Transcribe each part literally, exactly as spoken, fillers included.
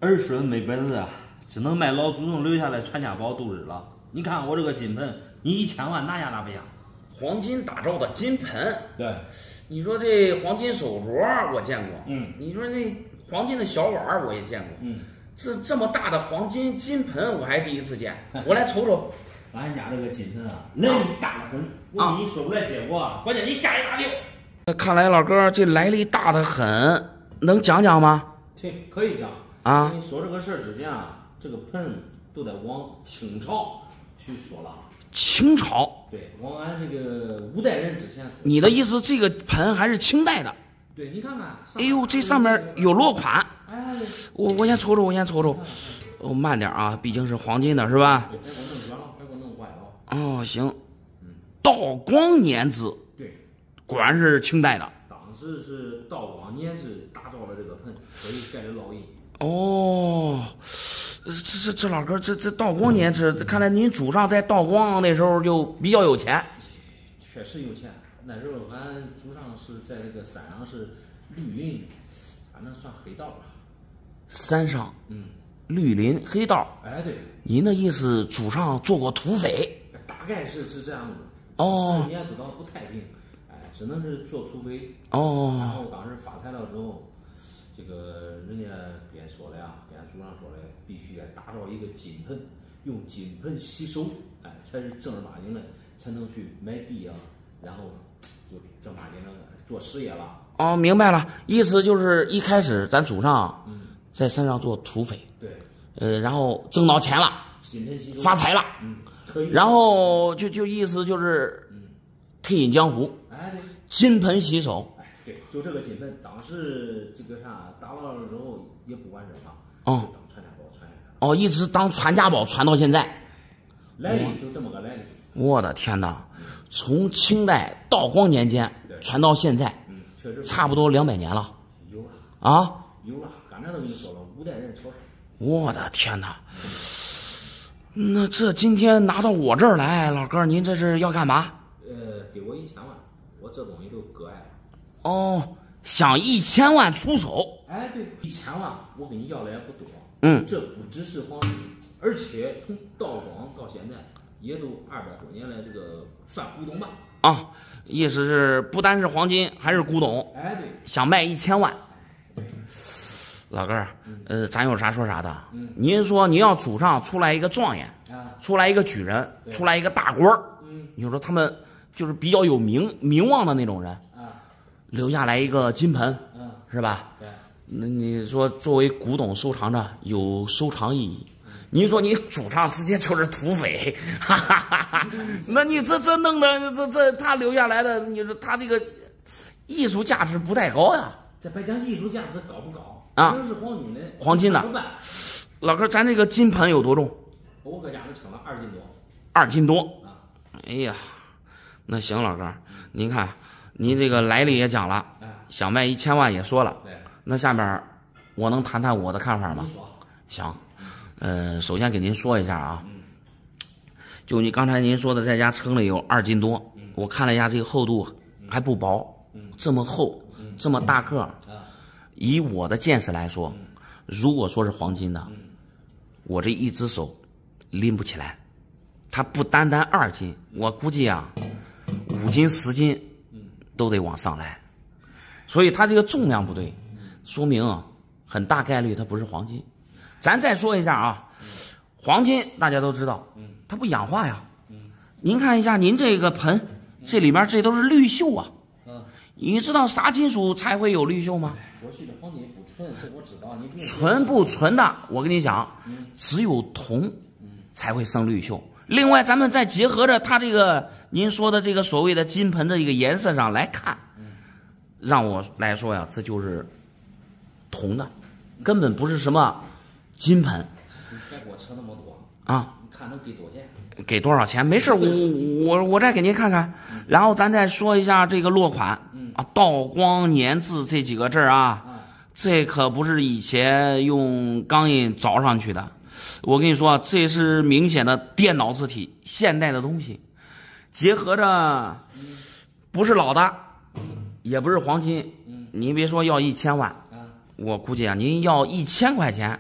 儿孙没本事啊，只能卖老祖宗留下来传家宝度日了。你看我这个金盆，你一千万拿下拿不下？ 黄金打造的金盆， 对， 你说这黄金手镯我见过， 嗯， 你说那黄金的小碗我也见过， 嗯， 这这么大的黄金金盆我还第一次见，我来瞅瞅。 俺家这个金盆啊，来历大得很，我跟你说不来结果啊，关键你下一大溜。 看来老哥这来历大得很，能讲讲吗？ 对，可以讲啊。 你说这个事儿之前啊，这个盆都得往清朝去说了。 清朝？ 对，往俺这个五代人之前说。 你的意思这个盆还是清代的？ 对，你看看。 哎呦，这上面有落款。 哎， 我我先瞅瞅，我先瞅瞅。哦，慢点啊，毕竟是黄金的，是吧？ 对，别给我弄远了，别给我弄坏了。 哦，行。道光年制。 对， 果然是清代的。 当时是道光年制打造的这个盆，所以盖的烙印。 哦，这这这老哥，这这道光年制，看来您祖上在道光那时候就比较有钱。 确实有钱，那时候俺祖上是在这个山上是绿林，反正算黑道吧。 山上， 嗯， 绿林黑道。 哎，对。 您的意思，祖上做过土匪？ 大概是是这样子。 哦。 你也知道不太平，哎，只能是做土匪。 哦。 然后当时发财了之后。这个人家给俺说了呀，给俺祖上说了，必须得打造一个金盆，用金盆洗手，哎，才是正儿八经的，才能去买地啊，然后就正儿八经的做实业了。 哦，明白了，意思就是一开始咱祖上嗯在山上做土匪， 对， 呃，然后挣到钱了， 金盆洗手， 发财了， 嗯，可以， 然后就就意思就是嗯退隐江湖， 哎，对， 金盆洗手。 对，就这个金盆，当时这个啥打完了之后也不完整了， 哦， 就当传家宝传下来。 哦，一直当传家宝传到现在， 来历就这么个来历。 我的天哪，从清代道光年间传到现在， 嗯，确实差不多两百年了。 有了啊， 有了，刚才都跟你说了，五代人瞧瞧。 我的天哪，那这今天拿到我这儿来，老哥，您这是要干嘛？ 呃，给我一千万，我这东西都割爱了。 哦，想一千万出手？ 哎，对，一千万我跟你要的也不多。 嗯， 这不只是黄金，而且从道光到现在也都二百多年来，这个算古董吧。 啊，意思是不单是黄金，还是古董。 哎，对， 想卖一千万。老哥儿，呃，咱有啥说啥的。嗯，您说您要祖上出来一个状元，啊，出来一个举人，出来一个大官儿，嗯，你就说他们就是比较有名名望的那种人，啊，留下来一个金盆，嗯，是吧？对。那你说作为古董收藏着有收藏意义，您说你祖上直接就是土匪，哈哈哈哈，那你这这弄的这这他留下来的，你说他这个艺术价值不太高呀？ 这别讲艺术价值高不高啊？ 这是黄金的， 黄金的。老哥，咱这个金盆有多重？ 我搁家里称了二斤多。 二斤多啊！ 哎呀，那行，老哥，您看，您这个来历也讲了，想卖一千万也说了， 对。 那下面我能谈谈我的看法吗？ 你说。 行，呃，首先给您说一下啊，就你刚才您说的，在家称了有二斤多，我看了一下这个厚度还不薄，这么厚，这么大个，以我的见识来说，如果说是黄金的，我这一只手拎不起来，它不单单二斤，我估计啊，五斤十斤都得往上来，所以它这个重量不对，说明啊，很大概率它不是黄金。咱再说一下啊，黄金大家都知道，它不氧化呀。您看一下您这个盆，这里面这都是绿锈啊。你知道啥金属才会有绿锈吗？ 过去的黄金不纯，这我知道。你纯不纯的，我跟你讲，只有铜才会生绿锈。另外，咱们再结合着它这个您说的这个所谓的金盆的一个颜色上来看，让我来说呀，这就是铜的，根本不是什么金盆。 你别给我扯那么多啊！ 你看能给多少钱？ 给多少钱？没事，我我我再给您看看，然后咱再说一下这个落款啊，道光年制这几个字啊，这可不是以前用钢印凿上去的。我跟你说，这是明显的电脑字体，现代的东西，结合着不是老的，也不是黄金。您别说要一千万，我估计啊，您要一千块钱，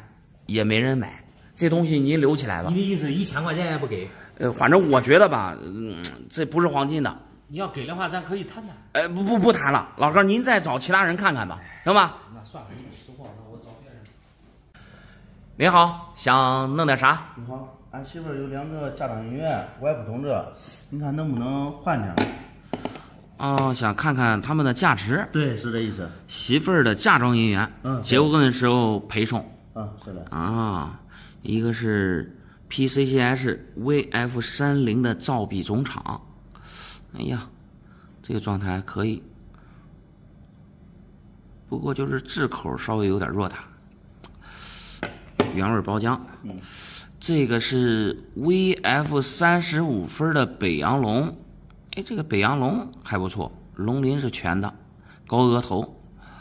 也没人买，这东西您留起来吧。 你的意思一千块钱也不给？ 呃，反正我觉得吧，嗯，这不是黄金的。 你要给的话，咱可以谈谈。 哎，不不不谈了，老哥，您再找其他人看看吧，行吧？ 那算了，你识货，那我找别人。 您好，想弄点啥？ 你好，俺媳妇儿有两个家长音源，我也不懂这，你看能不能换点？ 哦，想看看他们的价值。 对，是这意思。 媳妇儿的嫁妆姻缘， 嗯， 结婚的时候陪送。 嗯，是的。 啊，一个是 P C C S V F 三零的造币总厂。哎呀，这个状态还可以，不过就是质口稍微有点弱大。原味包浆。 嗯， 这个是 V F 三十五分的北洋龙。哎，这个北洋龙还不错，龙鳞是全的，高额头。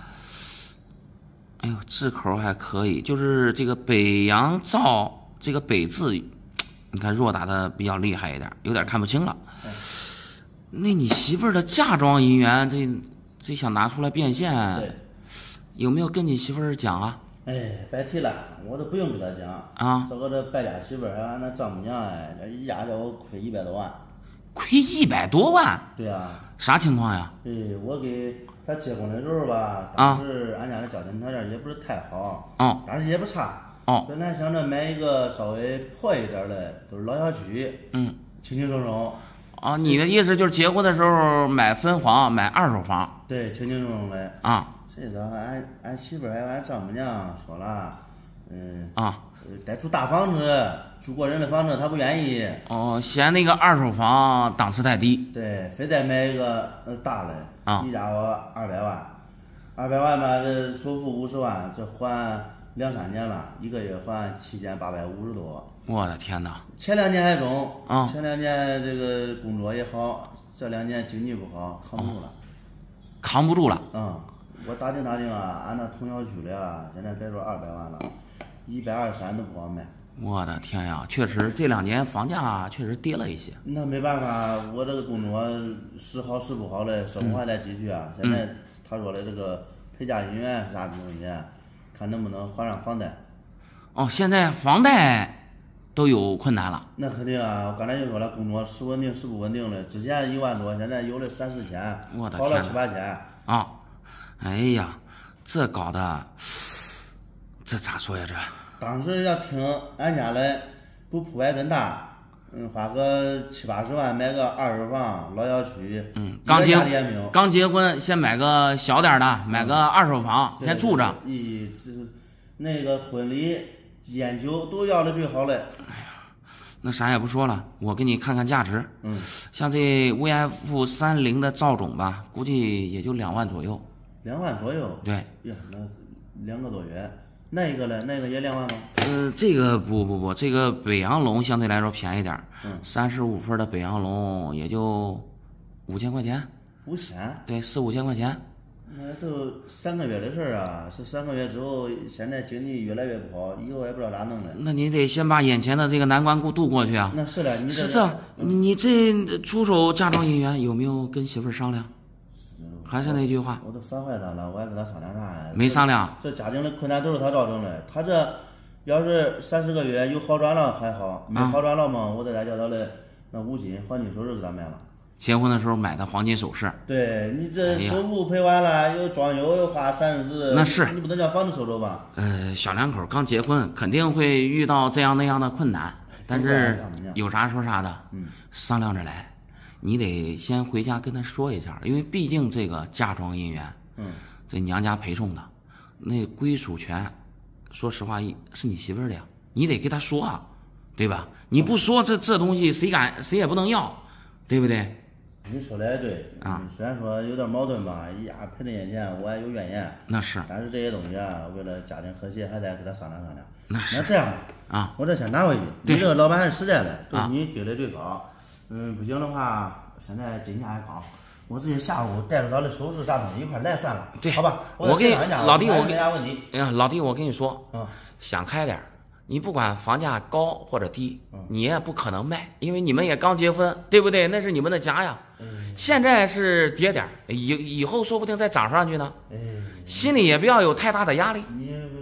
哎呦，质口还可以，就是这个北洋造这个北字，你看弱打的比较厉害一点，有点看不清了。 嗯， 那你媳妇儿的嫁妆银元，这这想拿出来变现，有没有跟你媳妇儿讲啊？ 哎，别提了，我都不用跟她讲啊。 这个这败家媳妇儿还俺那丈母娘哎，这一家叫我亏一百多万。 亏一百多万？ 对啊。 啥情况呀？ 哎，我给她结婚的时候吧，当时俺家的家庭条件也不是太好， 哦， 但是也不差。 哦。 本来想着买一个稍微破一点的，都是老小区， 嗯， 轻轻松松。 啊，你的意思就是结婚的时候买分房，买二手房？ 对，轻轻松松的。 啊。 这个俺俺媳妇儿还有俺丈母娘说了，嗯啊， 得住大房子，住过人的房子她不愿意。 哦，嫌那个二手房档次太低。 对，非得买一个呃大的。 啊。 一家伙二百万，二百万吧，这首付五十万，这还两三年了，一个月还七千八百五十多。 我的天哪！ 前两年还中， 啊， 前两年这个工作也好，这两年经济不好，扛不住了。 扛不住了。 嗯。我打听打听啊，俺那同小区的啊，现在别说二百万了，一百二三都不好卖。 我的天呀，确实这两年房价确实跌了一些。 那没办法，我这个工作时好时不好的，生活还得继续啊。嗯、现在他说的这个陪嫁姻缘是啥东西，看能不能还上房贷。 哦，现在房贷都有困难了。 那肯定啊，我刚才就说了，工作是稳定是不稳定的，之前一万多，现在有的三四千， 我的好了七八千啊。哎呀，这搞的，这咋说呀？这当时要听俺家的，不铺盖真大，嗯，花个七八十万买个二手房，老小区， 嗯，刚结刚结婚，先买个小点的，买个二手房， 嗯、 先住着。 咦，是那个婚礼、烟酒都要的最好嘞。 哎呀，那啥也不说了，我给你看看价值。 嗯， 像这 V F 三零的造种吧，估计也就两万左右。 两万左右， 对呀，那两个多月，那一个呢？那个也两万吗？ 呃，这个不不不，这个北洋龙相对来说便宜点， 嗯， 三十五分的北洋龙也就五千块钱， 五千？ 对，四五千块钱。 那都三个月的事儿啊，是三个月之后，现在经济越来越不好，以后也不知道咋弄的。 那你得先把眼前的这个难关渡过去啊。 那是的，你是这，你你这出手嫁妆姻缘有没有跟媳妇儿商量？还是那句话， 我都烦坏他了，我还跟他商量啥呀？ 没商量。 这家庭的困难都是他造成的。他这要是三四个月有好转了还好，没好转了嘛，我再再叫他的那五金黄金首饰给他买了。 结婚的时候买的黄金首饰。 对你这首付赔完了，又装修又花三十， 那是你不能叫房子收走吧？ 呃，小两口刚结婚，肯定会遇到这样那样的困难，但是有啥说啥的， 嗯， 商量着来。你得先回家跟他说一下，因为毕竟这个嫁妆姻缘， 嗯， 这娘家陪送的，那归属权，说实话是你媳妇儿的呀，你得给他说啊，对吧？你不说这这东西谁敢谁也不能要，对不对？ 你说的也对啊，虽然说有点矛盾吧，哎呀，赔这些钱我也有怨言， 那是， 但是这些东西啊，为了家庭和谐，还得跟他商量商量。 那是， 那这样吧， 啊， 我这先拿回去，你这个老板还是实在的，对你给的最高。嗯，不行的话，现在金价还高，我直接下午带着他的首饰啥东西一块来算了， 对， 好吧？ 我给你老弟，我给家问题。 哎呀，老弟，我跟你说， 嗯， 想开点，你不管房价高或者低， 嗯， 你也不可能卖，因为你们也刚结婚，对不对？那是你们的家呀。 嗯， 现在是跌点，以以后说不定再涨上去呢。 哎， 心里也不要有太大的压力。 你不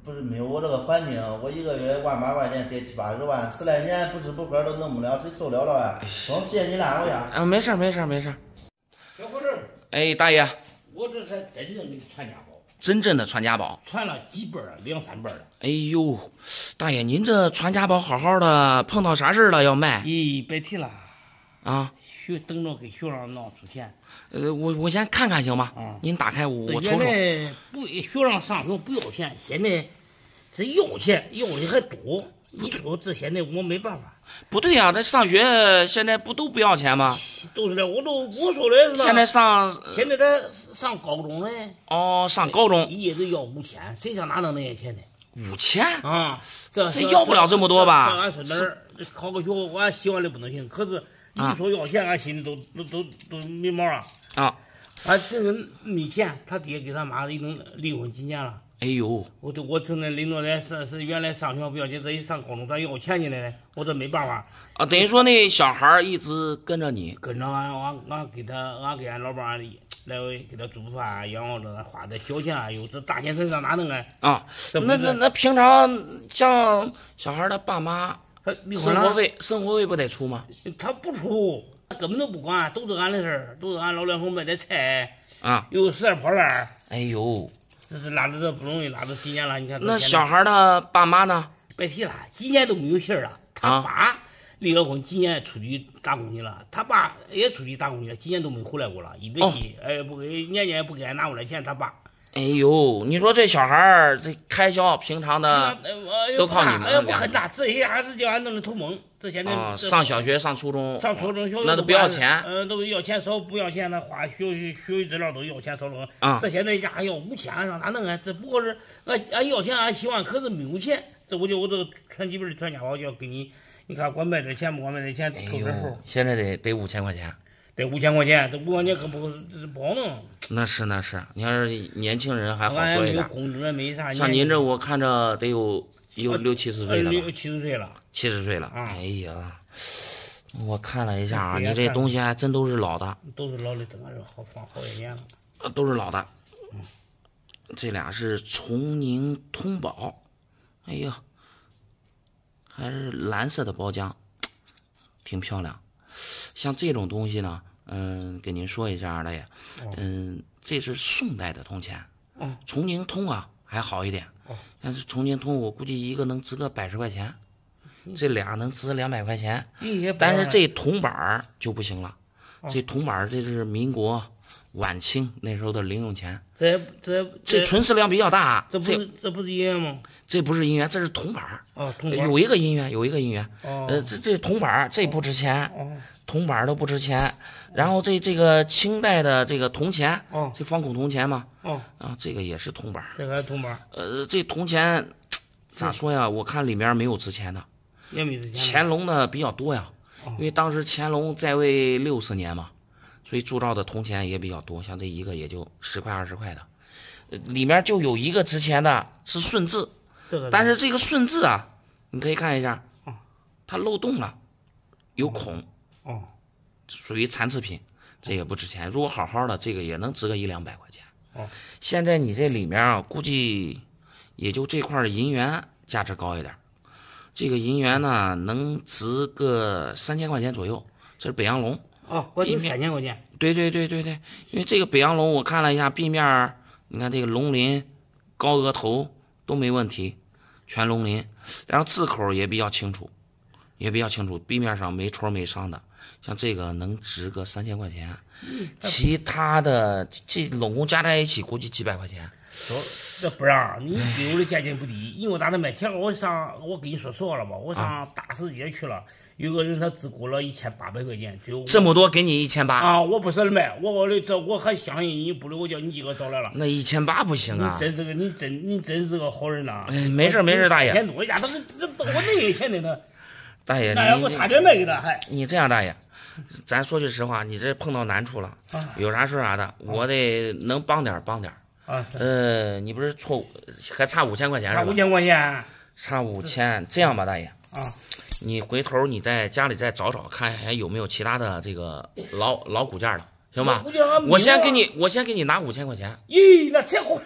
不是没有我这个环境，我一个月万八块钱得七八十万，十来年不吃不喝都弄不了，谁受了了啊？我谢谢你了，我呀。 啊，没事没事没事。 小伙子， 哎，大爷， 我这才真正的传家宝， 真正的传家宝， 传了几辈了，两三辈了。 哎呦，大爷，您这传家宝好好的，碰到啥事儿了要卖？ 咦，别提了啊！ 学等着给学生闹出钱。 呃，我我先看看行吗？ 啊， 您打开我我瞅瞅。 原来不学生上学不要钱，现在这要钱，要的还多。你说这现在我没办法。 不对呀、啊，这上学现在不都不要钱吗？ 都是的，我都我说的是吧？ 现在上现在他上高中嘞。 哦，上高中一夜都要五千，谁上哪弄那些钱呢？ 五千啊，这这要不了这么多吧？ 这俺孙子考个学，我俺希望的不能行。可是一说要钱，俺心里都都都都没毛啊。 啊， 俺这人没钱，他爹给他妈已经离婚几年了。 哎呦， 我这我正在领着来是是原来上学不要紧，这一上高中咱要钱进来了，我这没办法。 啊，等于说那小孩一直跟着你， 跟着俺俺俺给他俺给俺老伴儿来回给他煮饭，养活着，花点小钱啊，有这大钱身上哪能啊？ 啊，那那那平常像小孩的爸妈，生活费生活费不得出吗？ 他不出，他根本都不管，都是俺的事儿，都是俺老两口买点菜啊， 有十二泡烂。 哎呦， 这是拉着这不容易，拉着几年了，你看。 那小孩的爸妈呢？ 别提了，几年都没有信儿了。他爸离了婚，几年出去打工去了，他爸也出去打工去了，几年都没回来过了，一对气，哦、哎，不给年年不给俺拿过来钱，他爸。 哎呦，你说这小孩儿这开销平常的都靠你们， 哎，不很大，这一下子叫俺弄得头懵。这现在、 啊、上小学、上初中、 上初中、小学那都不要钱， 呃，都要钱少，不要钱，那花学学学习资料都要钱少了。 啊， 这现在家还要五千，上哪弄啊？这不过是俺俺要钱，俺希望可是没有钱。这我就我这个传几本的传家宝就要给你，你看光卖点钱不光卖点钱，凑点数。 现在得得五千块钱。 得五千块钱，这五块钱可不不好弄。 那是那是，你要是年轻人还好说一点。 工资没啥。 像您这我看着得有有六七十岁了吧？ 六七十岁了。 七十岁了。 啊、 哎呀，我看了一下啊，你这东西还真都是老的。 都是老的，等俺这好放好几年了。 呃，都是老的。 嗯。 这俩是崇宁通宝，哎呀，还是蓝色的包浆，挺漂亮。像这种东西呢，嗯，给您说一下大爷，嗯，这是宋代的铜钱， 嗯， 崇宁通啊还好一点，但是崇宁通我估计一个能值个百十块钱，这俩能值两百块钱，但是这铜板就不行了，这铜板这是民国晚清那时候的零用钱， 这这这存世量比较大， 这不是这不是银元吗？ 这不是银元，这是铜板哦，铜板有一个银元，有一个银元， 哦， 呃，这这铜板这不值钱， 哦。 铜板都不值钱，然后这这个清代的这个铜钱， 哦， 这方孔铜钱嘛， 哦， 啊，这个也是铜板， 这个是铜板， 呃，这铜钱咋说呀？我看里面没有值钱的， 也没值钱。 乾隆的比较多呀， 哦、 因为当时乾隆在位六十年嘛，所以铸造的铜钱也比较多，像这一个也就十块二十块的，呃，里面就有一个值钱的是顺治， 这个， 但是这个顺治啊，你可以看一下，哦、它漏洞了，有孔。 哦， 属于残次品，这也不值钱。如果好好的，这个也能值个一两百块钱。 哦， 现在你这里面啊，估计也就这块的银元价值高一点。这个银元呢，能值个三千块钱左右。这是北洋龙。 哦，我值三千块钱。 对对对对对，因为这个北洋龙我看了一下壁面，你看这个龙鳞、高额头都没问题，全龙鳞，然后字口也比较清楚，也比较清楚，壁面上没戳没伤的。像这个能值个三千块钱，其他的这拢共加在一起估计几百块钱。 说这不让你给我的价钱不低，因为我打算买钱，我上我跟你说实话了吧，我上大世界去了，有个人他只给了一千八百块钱，就这么多给你一千八啊！我不舍得买，我我的这我还相信你，不然我叫你几个找来了。 那一千八不行啊！ 你真是个你真你真是个好人呐！ 哎，没事没事，大爷。 钱多呀，他是这我那些钱的呢。 大爷， 那要我差点卖给他还。 你这样，大爷。咱说句实话，你这碰到难处了， 啊、 有啥事啥的，我得能帮点帮点。 啊， 呃，你不是错还差五千块钱是吧？ 差五千块钱， 差五千。这样吧，大爷， 啊， 你回头你在家里再找找看，还有没有其他的这个老老骨件的，行吧？我先给你，我先给你拿五千块钱。 咦，那这好，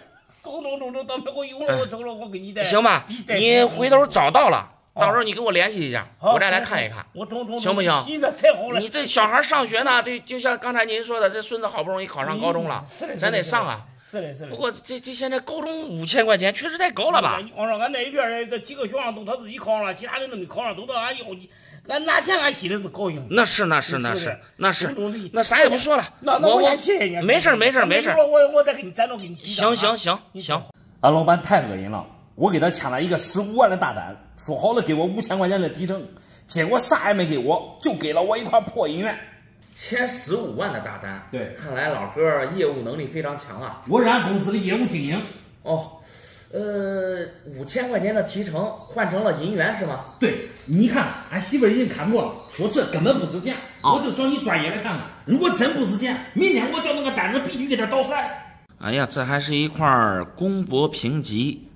走走走走，到门口用了我走了，我给你带。 行吧，你回头找到了，到时候你给我联系一下， 好我再来看一看。 我中中行不行？ 行的，太好了。 你这小孩上学呢，对，就像刚才您说的，这孙子好不容易考上高中了，咱得上啊。 是的，是的。 不过这这现在高中五千块钱确实太高了吧？ 你考上，俺那一边的这几个学生都他自己考上了，其他人都没考上，都到俺要你，俺拿钱俺心里是高兴。 那是那是那是那是，那啥也不说了。 那那我先谢谢你。 没事没事没事。 我我再给你攒着给你。 行行行行。 俺老板太恶心了，我给他签了一个十五万的大单，说好了给我五千块钱的提成，结果啥也没给我，就给了我一块破银元。 签十五万的大单， 对， 看来老哥业务能力非常强啊。 我是俺公司的业务精英。 哦，呃，五千块钱的提成换成了银元是吗？ 对，你看俺媳妇已经看过了，说这根本不值钱，哦、我就找你专业来看看。如果真不值钱，明天我叫那个单子必须给他倒塞。 哎呀，这还是一块公博评级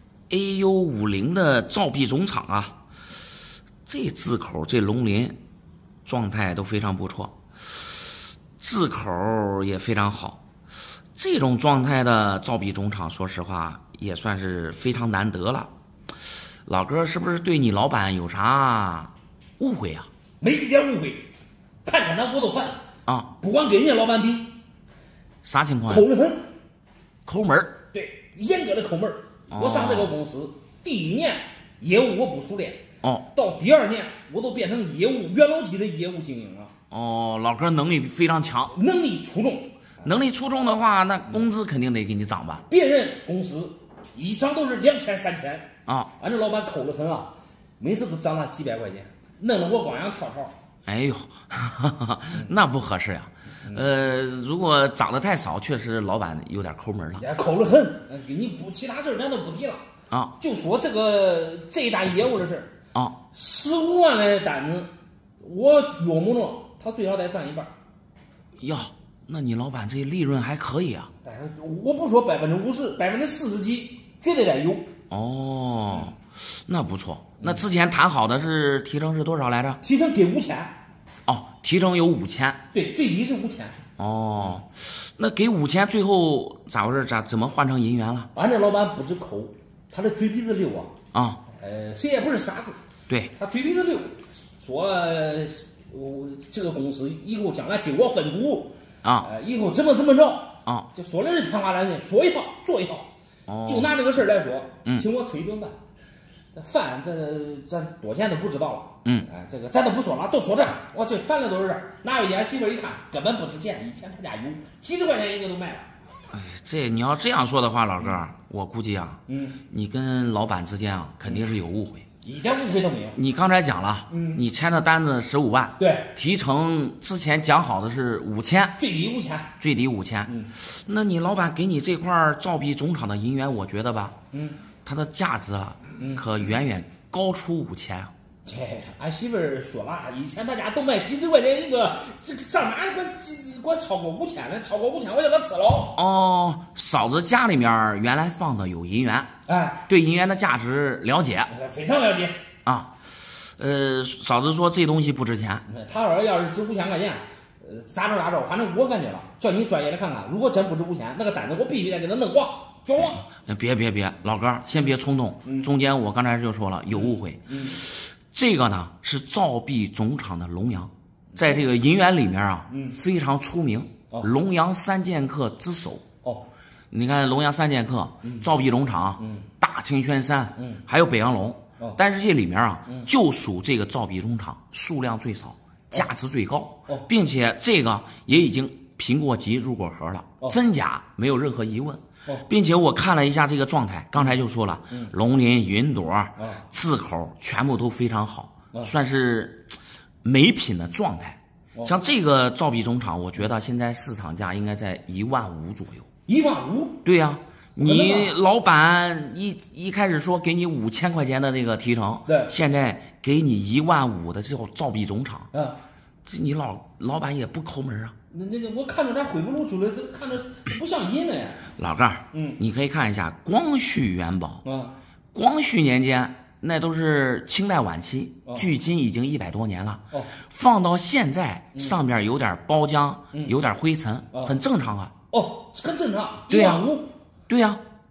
A U 五零的造币总厂啊，这字口这龙鳞状态都非常不错。字口也非常好，这种状态的造币总厂，说实话也算是非常难得了。老哥是不是对你老板有啥误会啊？ 没一点误会，看见他我都烦啊！ 不管跟人家老板比， 啥情况、啊？ 抠得很， 抠门儿。 对，严格的抠门儿。哦、我上这个公司第一年业务我不熟练， 哦， 到第二年我都变成业务元老级的业务精英了。 哦，老哥能力非常强， 能力出众。 能力出众的话，那工资肯定得给你涨吧？ 别人公司一涨都是两千、三千啊， 俺这老板抠得很啊，每次都涨了几百块钱，弄得我光想跳槽。 哎呦，哈哈，那不合适呀、啊。呃，如果涨得太少，确实老板有点抠门了。 抠得很，给你不其他事咱都不提了啊， 就说这个这一单业务的事啊， 十五万的单子，我约摸着他最少得赚一半。 哟，那你老板这利润还可以啊？ 但是我不说百分之五十，百分之四十几绝对得有。 哦，那不错。那之前谈好的是提成是多少来着？ 提成给五千。 哦，提成有五千。 对，最低是五千。 哦，那给五千，最后咋回事？咋怎么换成银元了？ 俺这老板不止抠，他的嘴鼻子溜啊。 啊。 呃，谁也不是傻子。 对。 他嘴鼻子溜，说我这个公司以后将来给我分股啊， 呃，以后怎么怎么着啊， 就说的是天花乱坠，说一套做一套。 哦， 就拿这个事儿来说， 嗯， 请我吃一顿饭，饭这咱多钱都不知道了， 嗯， 哎，这个咱都不说了，都说这，我最烦的都是这儿。拿回去俺媳妇一看，根本不值钱，以前他家有几十块钱一个都卖了。 哎，这你要这样说的话，老哥，我估计啊， 嗯， 你跟老板之间啊，肯定是有误会。 一点误会都没有。 你刚才讲了， 嗯， 你签的单子十五万， 对， 提成之前讲好的是五千， 最低五千， 最低五千。 嗯， 那你老板给你这块造币总厂的银元，我觉得吧， 嗯， 它的价值啊， 嗯， 可远远高出五千。 这俺媳妇儿说了，以前大家都卖几十块钱一个，这个上哪管管超过五千呢？超过五千我叫他吃了。 哦，嫂子家里面原来放的有银元， 哎， 对银元的价值了解， 非常了解啊。呃，嫂子说这东西不值钱。 他说要是值五千块钱，呃，咋着咋着，反正我感觉了，叫你专业的看看，如果真不值五千，那个单子我必须得给他弄光，交光。 别别别，老哥，先别冲动， 嗯、 中间我刚才就说了有误会。 嗯。 这个呢是造币总厂的龙阳，在这个银元里面啊， 嗯， 非常出名。 哦、 龙阳三剑客之首。 哦， 你看龙阳三剑客， 嗯、 造币总厂， 嗯， 大清轩山， 嗯， 还有北洋龙。 哦， 但是这里面啊， 嗯、 就属这个造币总厂数量最少，价值最高， 哦， 并且这个也已经评过级入过盒了， 哦， 真假没有任何疑问。 哦， 并且我看了一下这个状态，刚才就说了， 嗯， 龙鳞、云朵、 哦， 字口全部都非常好。 哦、 算是美品的状态，哦、像这个造币总厂，我觉得现在市场价应该在一万五左右。 一万五？ 对呀、啊，你老板一一开始说给你五千块钱的那个提成， 对， 现在给你一万五的这叫造币总厂， 嗯， 这你老老板也不抠门啊。 那那那我看着咱回不露出来，这看着不像银了呀。 老盖儿， 嗯， 你可以看一下光绪元宝， 嗯， 光绪年间。那都是清代晚期， 哦、 距今已经一百多年了。 哦， 放到现在，嗯、上面有点包浆， 嗯、 有点灰尘， 哦、 很正常啊。 哦，很正常。 对呀、 啊， 对呀、啊。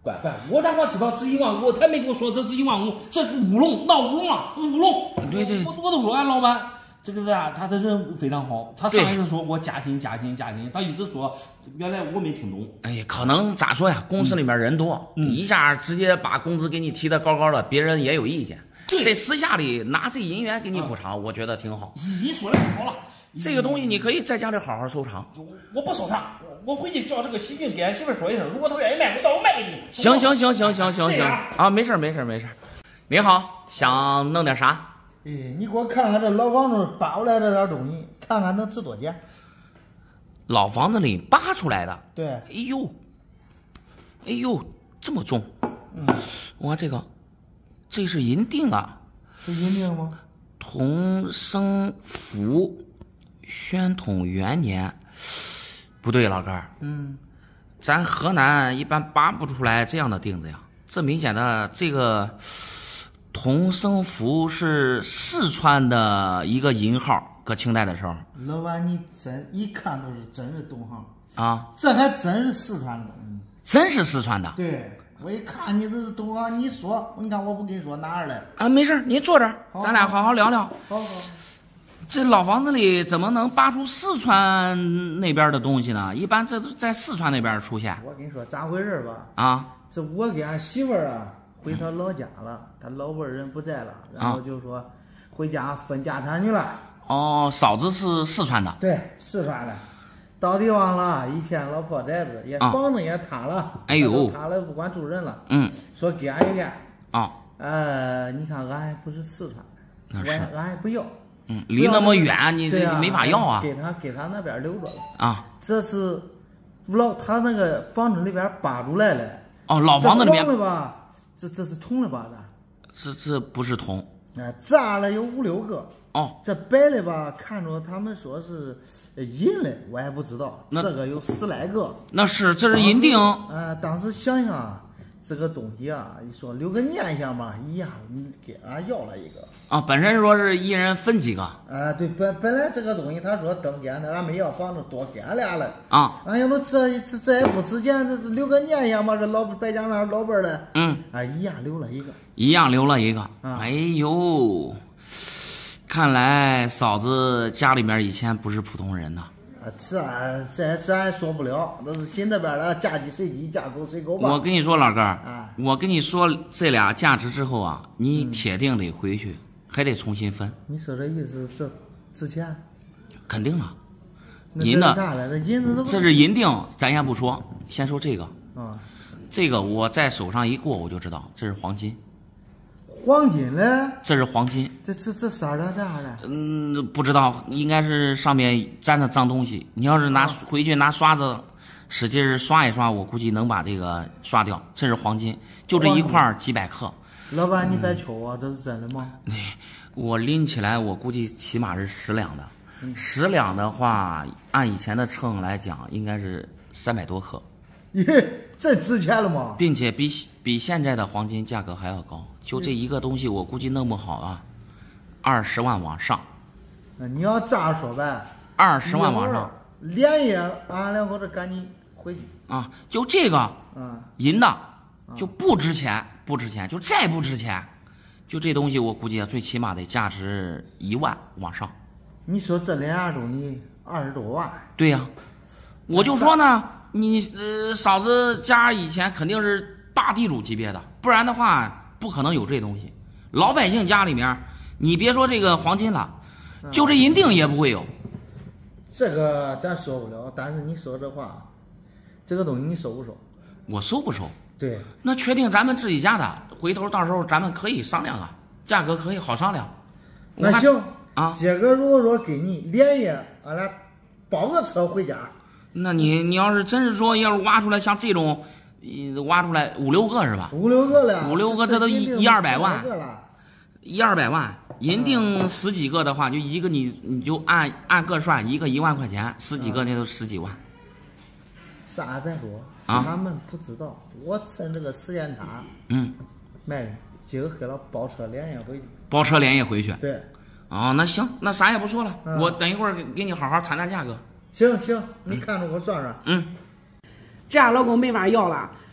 不不，我咋光知道值一万五？他没跟我说这值一万五，这是乌龙，闹乌龙了，乌龙。 对对， 我我都说俺老板。这个啊，他这人非常好。他上来就说我加薪加薪加薪，他一直说，原来我没听懂。 哎，可能咋说呀？公司里面人多，嗯、一下直接把工资给你提得高高的，别人也有意见。这私下里拿这银元给你补偿，嗯、我觉得挺好。 你说的好了， 这个东西你可以在家里好好收藏。 我不收藏，我回去叫这个喜庆给俺媳妇说一声，如果她愿意卖，我到时候卖给你。 行行行行行行行啊，没事没事没事。你好，想弄点啥？ 哎，你给我看看这老房子扒过来这点东西，看看能值多钱？ 老房子里扒出来的？ 对。 哎呦，哎呦，这么重。 嗯。 我看这个，这是银锭啊。 是银锭吗？ 同生福，宣统元年。不对，老哥儿。 嗯。 咱河南一般扒不出来这样的锭子呀。这明显的这个。同生福是四川的一个银号，搁清代的时候。 老板，你真一看都是真是懂行啊！ 这还真是四川的东西， 真是四川的。 对，我一看你这是懂行，你说，你看我不跟你说哪儿来啊？没事，你坐这儿，咱俩好好聊聊。 好好。 这老房子里怎么能扒出四川那边的东西呢？一般这都在四川那边出现。 我跟你说咋回事吧？ 啊， 这我给俺媳妇儿啊。回他老家了，他老辈人不在了，然后就说回家分家产去了。 哦，嫂子是四川的。 对，四川的，到地方了，一片老破宅子，也房子也塌了。 哎呦， 塌了不管住人了。 嗯， 说给俺一片。 啊。 呃，你看俺还不是四川的，俺俺还不要。 嗯，离那么远，你这没法要啊。 给他给他那边留着了。 啊。 这是老他那个房子里边扒出来了。 哦，老房子里面。 了吧？这这是铜的吧？ 这这这不是铜， 啊，炸了有五六个。 哦， 这白的吧，看着他们说是银的，我也不知道。这个有十来个。 那是，这是银锭。 啊，当时想想这个东西啊，你说留个念想嘛，一样给俺要了一个。 啊，本身说是一人分几个。 啊，对，本本来这个东西他说登间的，俺没要房子多给俺俩了。 啊， 哎呀，我这这这也不值钱，这留个念想嘛，这老白家那老辈的。 嗯。 啊，一样留了一个。 一样留了一个。 啊、 哎呦，看来嫂子家里面以前不是普通人呐。 啊，这这这俺说不了，那是心这边的嫁鸡随鸡，嫁狗随狗吧。 我跟你说，老哥儿， 啊， 我跟你说这俩价值之后啊，你铁定得回去，嗯、还得重新分。 你说这意思，这值钱？ 肯定了。 银的，银子这是银锭，咱先不说，先说这个。 啊， 这个我在手上一过，我就知道这是黄金。 黄金嘞？ 这是黄金。 这这这色的这样的？ 嗯，不知道，应该是上面沾的脏东西。你要是拿、啊、回去拿刷子使劲刷一刷，我估计能把这个刷掉。这是黄金，就这一块几百克。 老板，你别求我，嗯、这是真的吗？ 我拎起来，我估计起码是十两的。 嗯、 十两的话，按以前的秤来讲，应该是三百多克。 耶，这值钱了吗？ 并且比比现在的黄金价格还要高。就这一个东西，我估计弄不好啊，二十万往上。 你要这样说呗， 二十万往上。 连夜俺两口子赶紧回去啊！就这个， 嗯， 银的就不值钱，不值钱，就再不值钱，就这东西我估计最起码得价值一万往上。 你说这两样东西二十多万？ 对呀、啊，我就说呢，你呃嫂子家以前肯定是大地主级别的，不然的话不可能有这东西。老百姓家里面，你别说这个黄金了，就这银锭也不会有。 这个咱说不了，但是你说这话，这个东西你收不收？ 我收不收？ 对， 那确定咱们自己家的，回头到时候咱们可以商量啊，价格可以好商量。 那行啊， 这个如果说给你连夜俺俩包个车回家， 那你你要是真是说要是挖出来像这种，挖出来五六个是吧？ 五六个了， 五六个这都一一二百万， 了一二百万。银锭十几个的话，就一个你你就按按个算，一个一万块钱，十几个那都十几万。 三百多啊！ 他们不知道，我趁这个时间差， 嗯， 卖今儿黑了包车连夜回去。 包车连夜回去。 对。 哦，那行，那啥也不说了， 嗯、 我等一会儿给给你好好谈谈价格。 行行，你看着我算算。 嗯。 这样老公没法要了。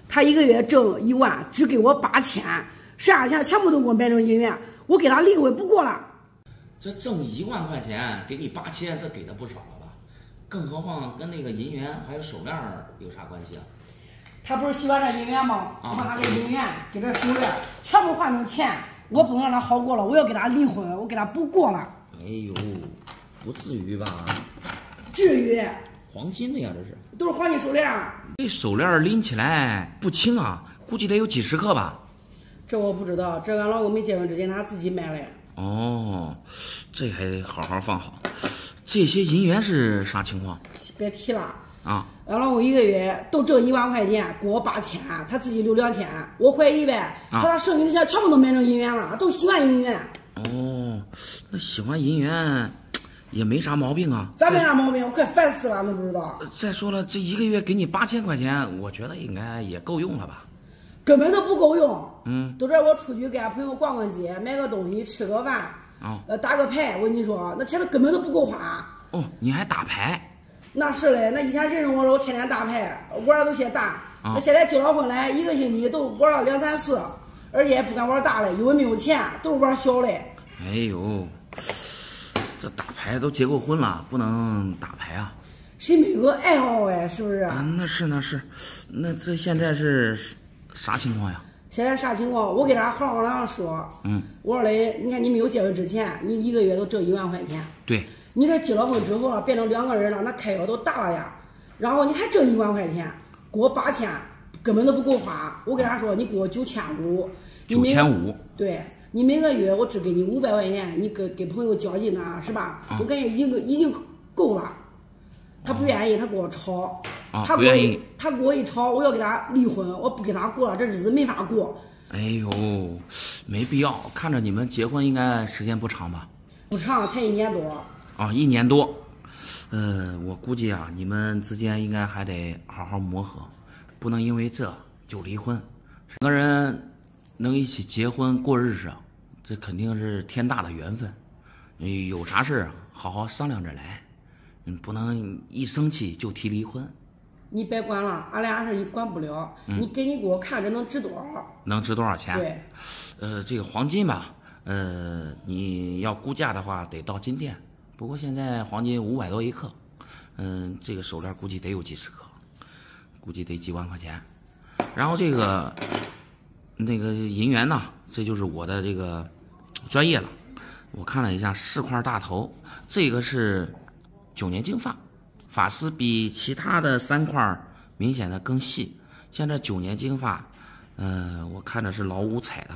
他一个月挣一万，只给我八千，剩下钱全部都给我买成银元，我给他离婚不过了。 这挣一万块钱给你八千，这给的不少了吧？更何况跟那个银元还有手链有啥关系啊？ 他不是喜欢这银元吗？ 啊、 我把他这银元给这手链全部换成钱，我不能让他好过了，我要给他离婚，我给他不过了。 哎呦，不至于吧？ 至于。 黄金的呀，这是都是黄金手链。 这手链拎起来不轻啊，估计得有几十克吧？ 这我不知道，这俺老公没结婚之前他自己买的。 哦，这还得好好放好。这些银元是啥情况？ 别提了啊！ 俺老公一个月都挣一万块钱，给我八千，他自己留两千。我怀疑呗，他把剩余的钱全部都买成银元了，都喜欢银元。 哦，那喜欢银元。也没啥毛病啊， 咋没啥毛病？我快烦死了，都不知道。 再说了，这一个月给你八千块钱，我觉得应该也够用了吧？ 根本都不够用。 嗯， 都这我出去跟俺朋友逛逛街，买个东西，吃个饭， 啊、哦， 呃，打个牌。我跟你说，那钱都根本都不够花。 哦，你还打牌？ 那是嘞，那以前认识我时候天天打牌，玩的都些大。 啊、 那现在结了婚来，一个星期都玩了两三次，而且也不敢玩大的，因为没有钱，都是玩小的。 哎呦。这打牌都结过婚了，不能打牌啊！ 谁没有个爱好哎，是不是？ 啊，那是那是，那这现在是啥情况呀？ 现在啥情况？我给他好好的说， 嗯， 我说嘞，你看你没有结婚之前，你一个月都挣一万块钱， 对， 你这结了婚之后了，变成两个人了，那开销都大了呀。然后你还挣一万块钱，给我八千，根本都不够花。我跟他说，你给我九千五， 九千五， 对。你每个月我只给你五百块钱，你给给朋友交际呢，是吧？ 啊、 我感觉已经已经够了。他不愿意，他跟我吵。 啊， 他不愿意。 他跟我一吵，我要给他离婚，我不跟他过了，这日子没法过。 哎呦，没必要。看着你们结婚应该时间不长吧？ 不长，才一年多。 啊，一年多。呃，我估计啊，你们之间应该还得好好磨合，不能因为这就离婚。两个人能一起结婚过日子。这肯定是天大的缘分，有啥事好好商量着来，嗯，不能一生气就提离婚。 你别管了，俺俩事你管不了，嗯、你给你给我看这能值多少？ 能值多少钱？ 对， 呃，这个黄金吧，呃，你要估价的话得到金店，不过现在黄金五百多一克，嗯、呃，这个手链估计得有几十克，估计得几万块钱。然后这个那个银元呢，这就是我的这个。专业了，我看了一下四块大头，这个是九年金发，发丝比其他的三块明显的更细。现在九年金发，呃，我看的是老五彩的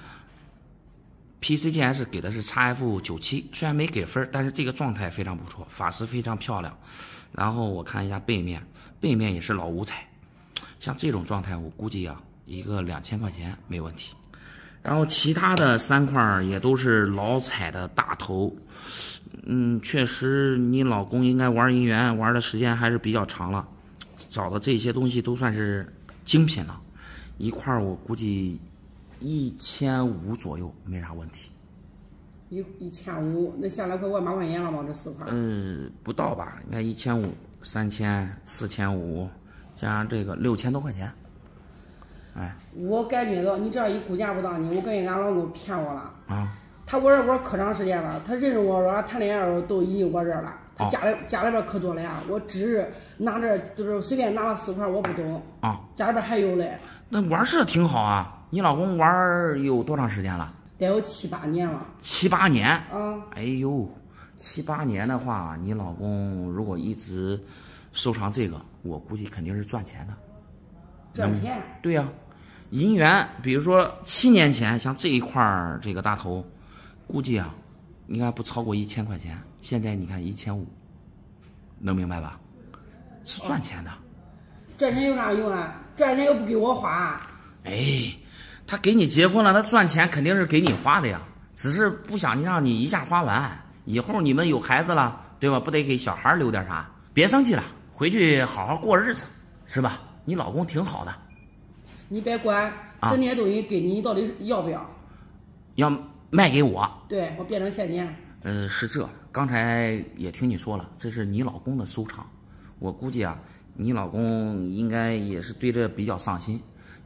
，P C G S 给的是 X F 九七，虽然没给分，但是这个状态非常不错，发丝非常漂亮。然后我看一下背面，背面也是老五彩，像这种状态，我估计啊，一个两千块钱没问题。然后其他的三块也都是老彩的大头，嗯，确实你老公应该玩银元玩的时间还是比较长了，找的这些东西都算是精品了，一块我估计一千五左右没啥问题。 一一千五，那下来快万把块钱了吗？这四块？ 嗯，不到吧，应该一千五、三千、四千五，加上这个六千多块钱。哎， 我感觉到你这样一估价不当你，我感觉俺老公骗我了啊！ 他我这玩可长时间了，他认识我说谈恋爱的时候都已经我这儿了，他家里、哦、家里边可多了呀，我只是拿着就是随便拿了四块，我不懂啊， 家里边还有嘞。 那玩这挺好啊！你老公玩有多长时间了？ 得有七八年了。 七八年啊！ 哎呦，七八年的话，你老公如果一直收藏这个，我估计肯定是赚钱的。 赚钱？ 嗯、对呀、啊。银元，比如说七年前，像这一块儿这个大头，估计啊，应该不超过一千块钱。现在你看一千五，能明白吧？是赚钱的。 赚钱有啥用啊？赚钱又不给我花。 哎，他给你结婚了，他赚钱肯定是给你花的呀，只是不想让你一下花完。以后你们有孩子了，对吧？不得给小孩留点啥？别生气了，回去好好过日子，是吧？你老公挺好的。 你别管，这些东西给你，你到底要不要？ 要卖给我？ 对，我变成现金。 呃，是这，刚才也听你说了，这是你老公的收藏，我估计啊，你老公应该也是对这比较上心，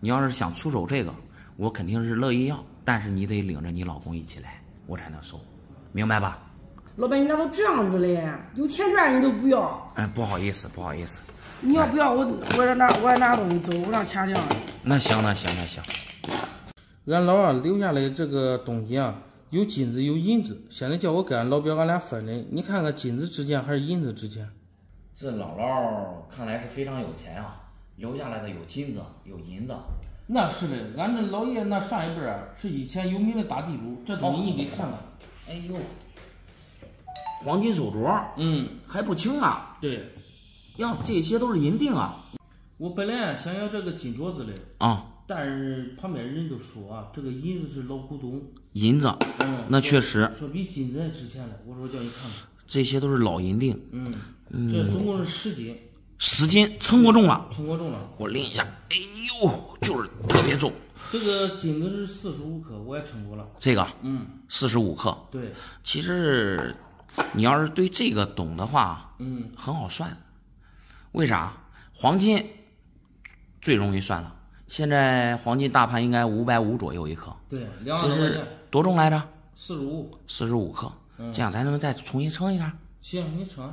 你要是想出手这个，我肯定是乐意要，但是你得领着你老公一起来，我才能收，明白吧？ 老板，你咋都这样子嘞？有钱赚你都不要。 哎，不好意思，不好意思。 你要不要我？我让拿我让拿东西走，我让钱这样。 那行，那行，那行。 俺老二留下来这个东西啊，有金子有银子，现在叫我跟俺老表俺俩分的，你看看金子值钱还是银子值钱？ 这姥姥看来是非常有钱啊，留下来的有金子有银子。 那是的，俺这老爷那上一辈啊是以前有名的大地主，这东西你得看看。 哎呦，黄金手镯， 嗯， 还不轻啊？ 对， 呀，这些都是银锭啊。 我本来想要这个金镯子的啊， 但是旁边人都说啊，这个银子是老古董。 银子， 嗯， 那确实说比金子还值钱了。我说叫你看看， 这些都是老银锭。 嗯，这总共是十斤。 十斤，称过重了。 称过重了。 我拎一下，哎呦，就是特别重。 这个金子是四十五克，我也称过了。 这个， 嗯， 四十五克。 对， 其实你要是对这个懂的话， 嗯， 很好算。为啥？黄金最容易算了。现在黄金大盘应该五百五左右一克。 对，两万多块钱。 多重来着？ 四十五。 四十五克。 嗯， 这样咱能再重新称一下。 行，你称。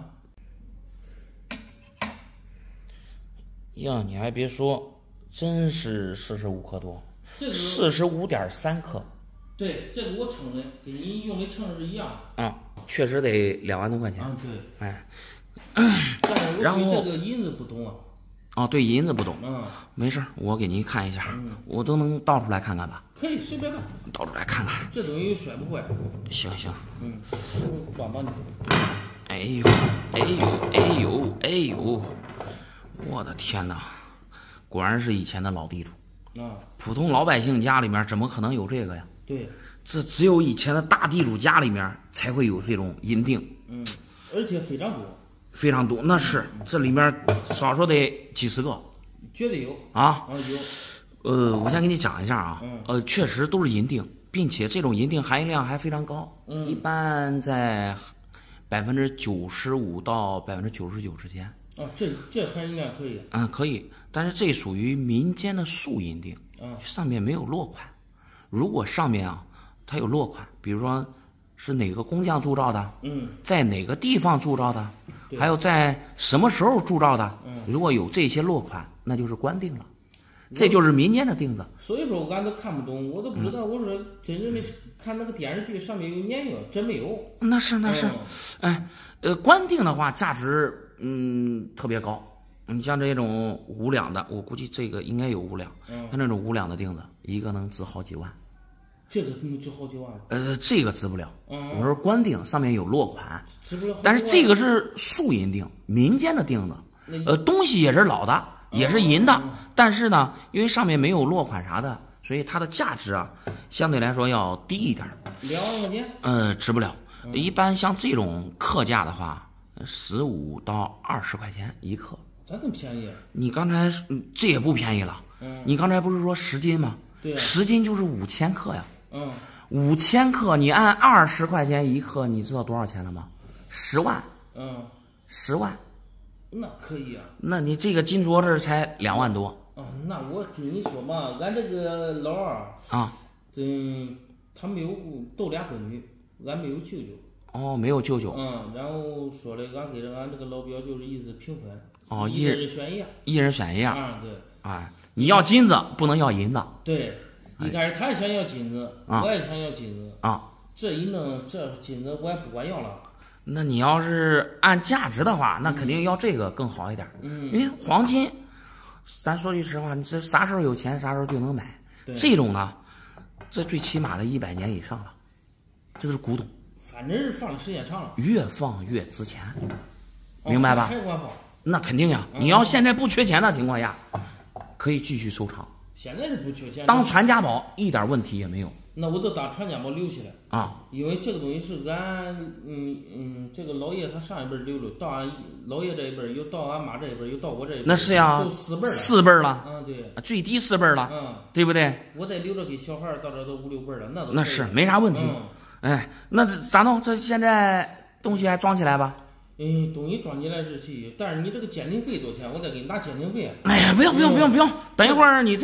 呀，你还别说，真是四十五克多。 这个四十五点三克。 对，这个我称的，跟你用的称是一样。 啊，确实得两万多块钱。 啊，对。 哎。 但是我对这个银子不懂啊。 哦，对银子不懂。 嗯。 没事，我给您看一下，嗯、我都能倒出来看看吧。 可以，随便看。 倒出来看看。 这东西摔不坏。 行行。 嗯。帮帮你。 哎呦，哎呦，哎呦，哎呦！我的天哪，果然是以前的老地主。 啊。 普通老百姓家里面怎么可能有这个呀？ 对。 这只有以前的大地主家里面才会有这种银锭。 嗯。而且非常多。 非常多，那是这里面少说得几十个， 绝对有啊啊有。 呃，我先给你讲一下啊， 嗯、 呃，确实都是银锭，并且这种银锭含银量还非常高， 嗯、 一般在百分之九十五到百分之九十九之间。 啊，这这含银量可以。 嗯，可以，但是这属于民间的素银锭， 嗯， 上面没有落款。如果上面啊，它有落款，比如说是哪个工匠铸造的， 嗯， 在哪个地方铸造的，还有在什么时候铸造的， 嗯， 如果有这些落款，那就是官锭了，这就是民间的锭子。 所以说，俺都看不懂，我都不知道。嗯、我说真正的看那个电视剧上面有年月，真没有。 那是那是，嗯、哎，呃，官锭的话价值嗯特别高。你像这种五两的，我估计这个应该有五两。 嗯， 像那种五两的锭子，一个能值好几万。 这个能值好几万？ 呃，这个值不了。 嗯， 我说官锭上面有落款， 值不了。 但是这个是素银锭，民间的锭子，呃，东西也是老的，也是银的， 嗯、 但是呢，因为上面没有落款啥的，所以它的价值啊，相对来说要低一点。 两万块钱？ 呃，值不了。嗯、一般像这种克价的话，十五到二十块钱一克。 咋这么便宜？ 你刚才这也不便宜了。 嗯。 你刚才不是说十斤吗？ 对、啊。 十斤就是五千克呀。 嗯。 五千克，你按二十块钱一克，你知道多少钱了吗？十万。 嗯。十万。 那可以啊。 那你这个金镯子才两万多。 啊，那我跟你说嘛，俺这个老二啊， 嗯，他没有都俩闺女，俺没有舅舅。 哦，没有舅舅。 嗯，然后说的，俺给了俺这个老表就是意思平分。 哦， 一人选一样。 一人选一样。 啊，对。 哎，你要金子，不能要银子。 对。一开始他也想要金子， 啊、 我也想要金子啊。 这一弄，这金子我也不管要了。 那你要是按价值的话，那肯定要这个更好一点。 嗯。 因为黄金，咱说句实话，你这啥时候有钱，啥时候就能买。这种呢，这最起码的一百年以上了，这个是古董。 反正是放的时间长了， 越放越值钱，明白吧？ 还管放？ 那肯定呀！嗯、你要现在不缺钱的情况下，可以继续收藏。 现在是不缺钱， 当传家宝一点问题也没有。 那我都当传家宝留起来啊！ 因为这个东西是俺嗯嗯，这个老爷他上一辈留的，到俺老爷这一辈，又到俺妈这一辈，又到我这一辈， 那是呀， 都四辈了， 四辈了。 嗯，对， 最低四辈了， 嗯， 对不对？ 我再留着给小孩，到这都五六辈了，那都那是没啥问题。 嗯、 哎，那咋弄？这现在东西还装起来吧？ 嗯，东西装起来是去，但是你这个鉴定费多少钱？我再给你拿鉴定费。 哎呀，不用不用不用不用，等一会儿你这样。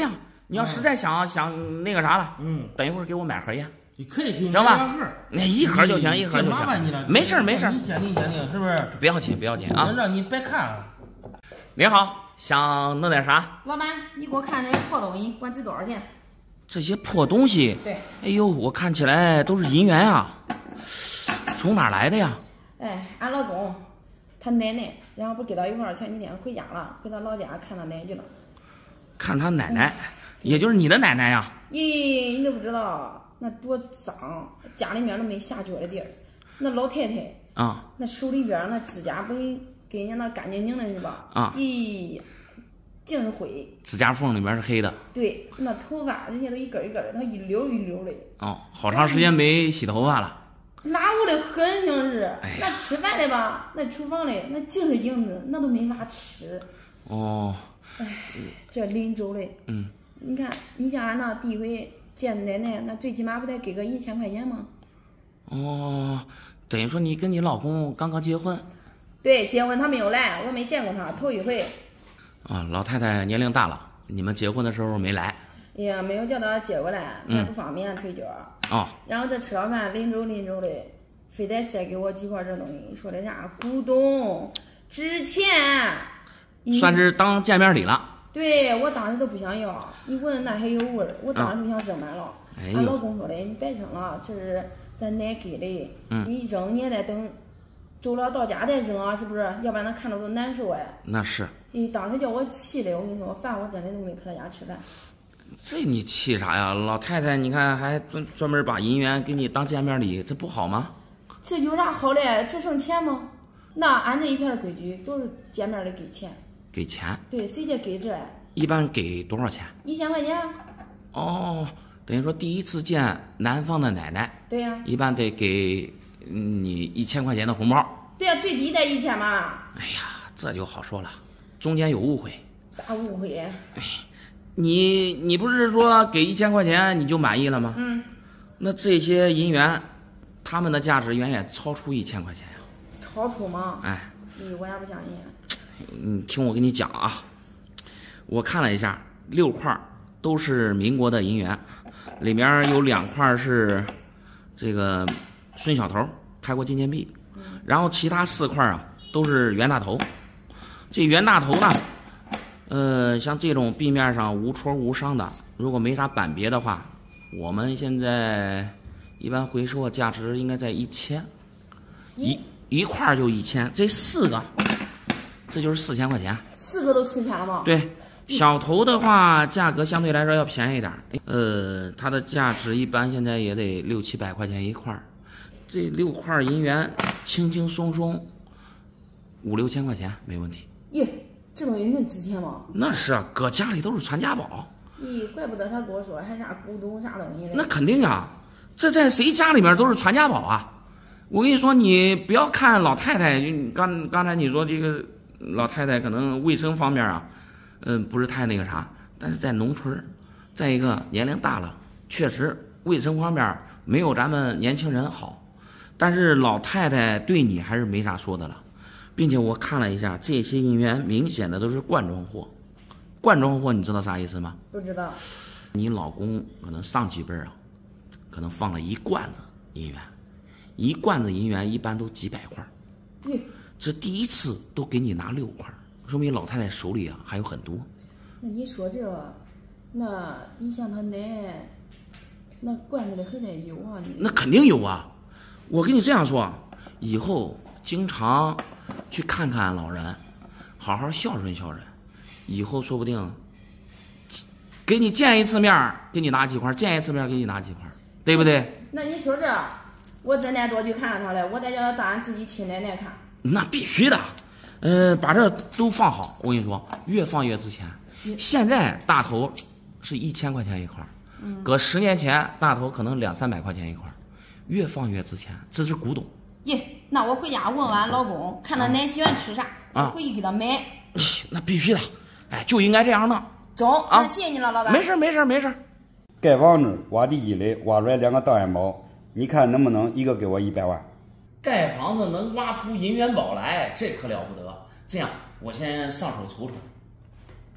你要实在想想那个啥了， 嗯， 等一会儿给我买盒烟。 你可以给你行吧买两盒， 那一盒就行，一盒就麻烦你了。 行。没事儿没事儿， 你鉴定鉴定是不是？ 不要紧不要紧啊。 让你别看啊。 你好，想弄点啥？ 老板，你给我看这些破东西，管值多少钱？ 这些破东西， 对。 哎呦，我看起来都是银元啊，从哪儿来的呀？ 哎，俺老公他奶奶，然后不给他一块儿，前几天回家了，回他老家看他奶奶去了。 看他奶奶，也就是你的奶奶呀？ 咦，你都不知道。那多脏，家里面都没下脚的地儿。那老太太啊， 那手里边那指甲不跟跟人家那干净净的是吧？ 啊， 咦，净是灰。 指甲缝里面是黑的。 对，那头发人家都一根一根的，他一绺一绺的。 哦，好长时间没洗头发了。 哪有的很像是， 哎、 那吃饭的吧，那厨房里那净是影子，那都没法吃。 哦。 哎，这林州嘞， 嗯， 你看，你像俺那第一回。见奶奶，那最起码不得给个一千块钱吗？ 哦，等于说你跟你老公刚刚结婚？ 对，结婚他没有来，我没见过他，头一回。 啊，老太太年龄大了，你们结婚的时候没来？ 哎呀，没有叫他接过来，他不方便腿脚。 哦。 然后这吃了饭，临走临走的，非得塞给我几块这东西，说的啥古董值钱， 算是当见面礼了。 对，我当时都不想要，你闻那还有味儿，我当时就想扔满了。 哎、 俺老公说的，你别扔了，这是咱奶给的， 嗯、 你扔你也得等走了到家再扔啊，是不是？要不然他看着都难受哎。 那是。 咦，当时叫我气的，我跟你说，饭我真的都没去他家吃饭。 这你气啥呀？老太太，你看还专专门把银元给你当见面礼，这不好吗？ 这有啥好嘞？这省钱吗？那俺这一片的规矩都是见面的给钱。 给钱？ 对，谁家给这？ 一般给多少钱？ 一千块钱。 哦，等于说第一次见男方的奶奶。 对呀、啊。 一般得给你一千块钱的红包。 对呀、啊，最低得一千嘛。 哎呀，这就好说了，中间有误会。 啥误会？哎， 你你不是说给一千块钱你就满意了吗？ 嗯。 那这些银元，他们的价值远远超出一千块钱呀。 超出吗？ 哎。 咦，我也不相信。 你听我跟你讲啊，我看了一下，六块都是民国的银元，里面有两块是这个孙小头开过纪念币，然后其他四块啊都是袁大头。这袁大头呢，呃，像这种币面上无戳无伤的，如果没啥板别的话，我们现在一般回收的价值应该在一千，一一块就一千，这四个。这就是四千块钱， 四个都四千了吗？ 对，小头的话价格相对来说要便宜点，呃，它的价值一般现在也得六七百块钱一块，这六块银元轻轻松松五六千块钱没问题。 耶，这东西能值钱吗？ 那是啊，搁家里都是传家宝。 咦，怪不得他跟我说还啥古董啥东西的。 那肯定啊，这在谁家里面都是传家宝啊！我跟你说，你不要看老太太，刚刚才你说这个。老太太可能卫生方面啊，嗯，不是太那个啥，但是在农村，再一个年龄大了，确实卫生方面没有咱们年轻人好，但是老太太对你还是没啥说的了，并且我看了一下，这些银元明显的都是罐装货，罐装货你知道啥意思吗？ 不知道。 你老公可能上几辈啊，可能放了一罐子银元，一罐子银元一般都几百块。 耶。 这第一次都给你拿六块，说明老太太手里啊还有很多。 那你说这，那你像他奶，那罐子里还得有啊？你那肯定有啊！我跟你这样说，以后经常去看看老人，好好孝顺孝顺，以后说不定给你见一次面，给你拿几块；见一次面，给你拿几块，对不对？ 那你说这，我真得多去看看他了，我得叫他当俺自己亲奶奶看。 那必须的，呃，把这都放好。我跟你说，越放越值钱。现在大头是一千块钱一块，嗯，搁十年前大头可能两三百块钱一块，越放越值钱。这是古董。 耶，那我回家问问俺老公，看他奶喜欢吃啥， 啊、 我回去给他买。 那必须的，哎，就应该这样弄。 中啊，那谢谢你了，老板。 没事没事没事。 盖房子挖地基的，挖出来两个档案包，你看能不能一个给我一百万？ 盖房子能挖出银元宝来，这可了不得。这样，我先上手瞅瞅。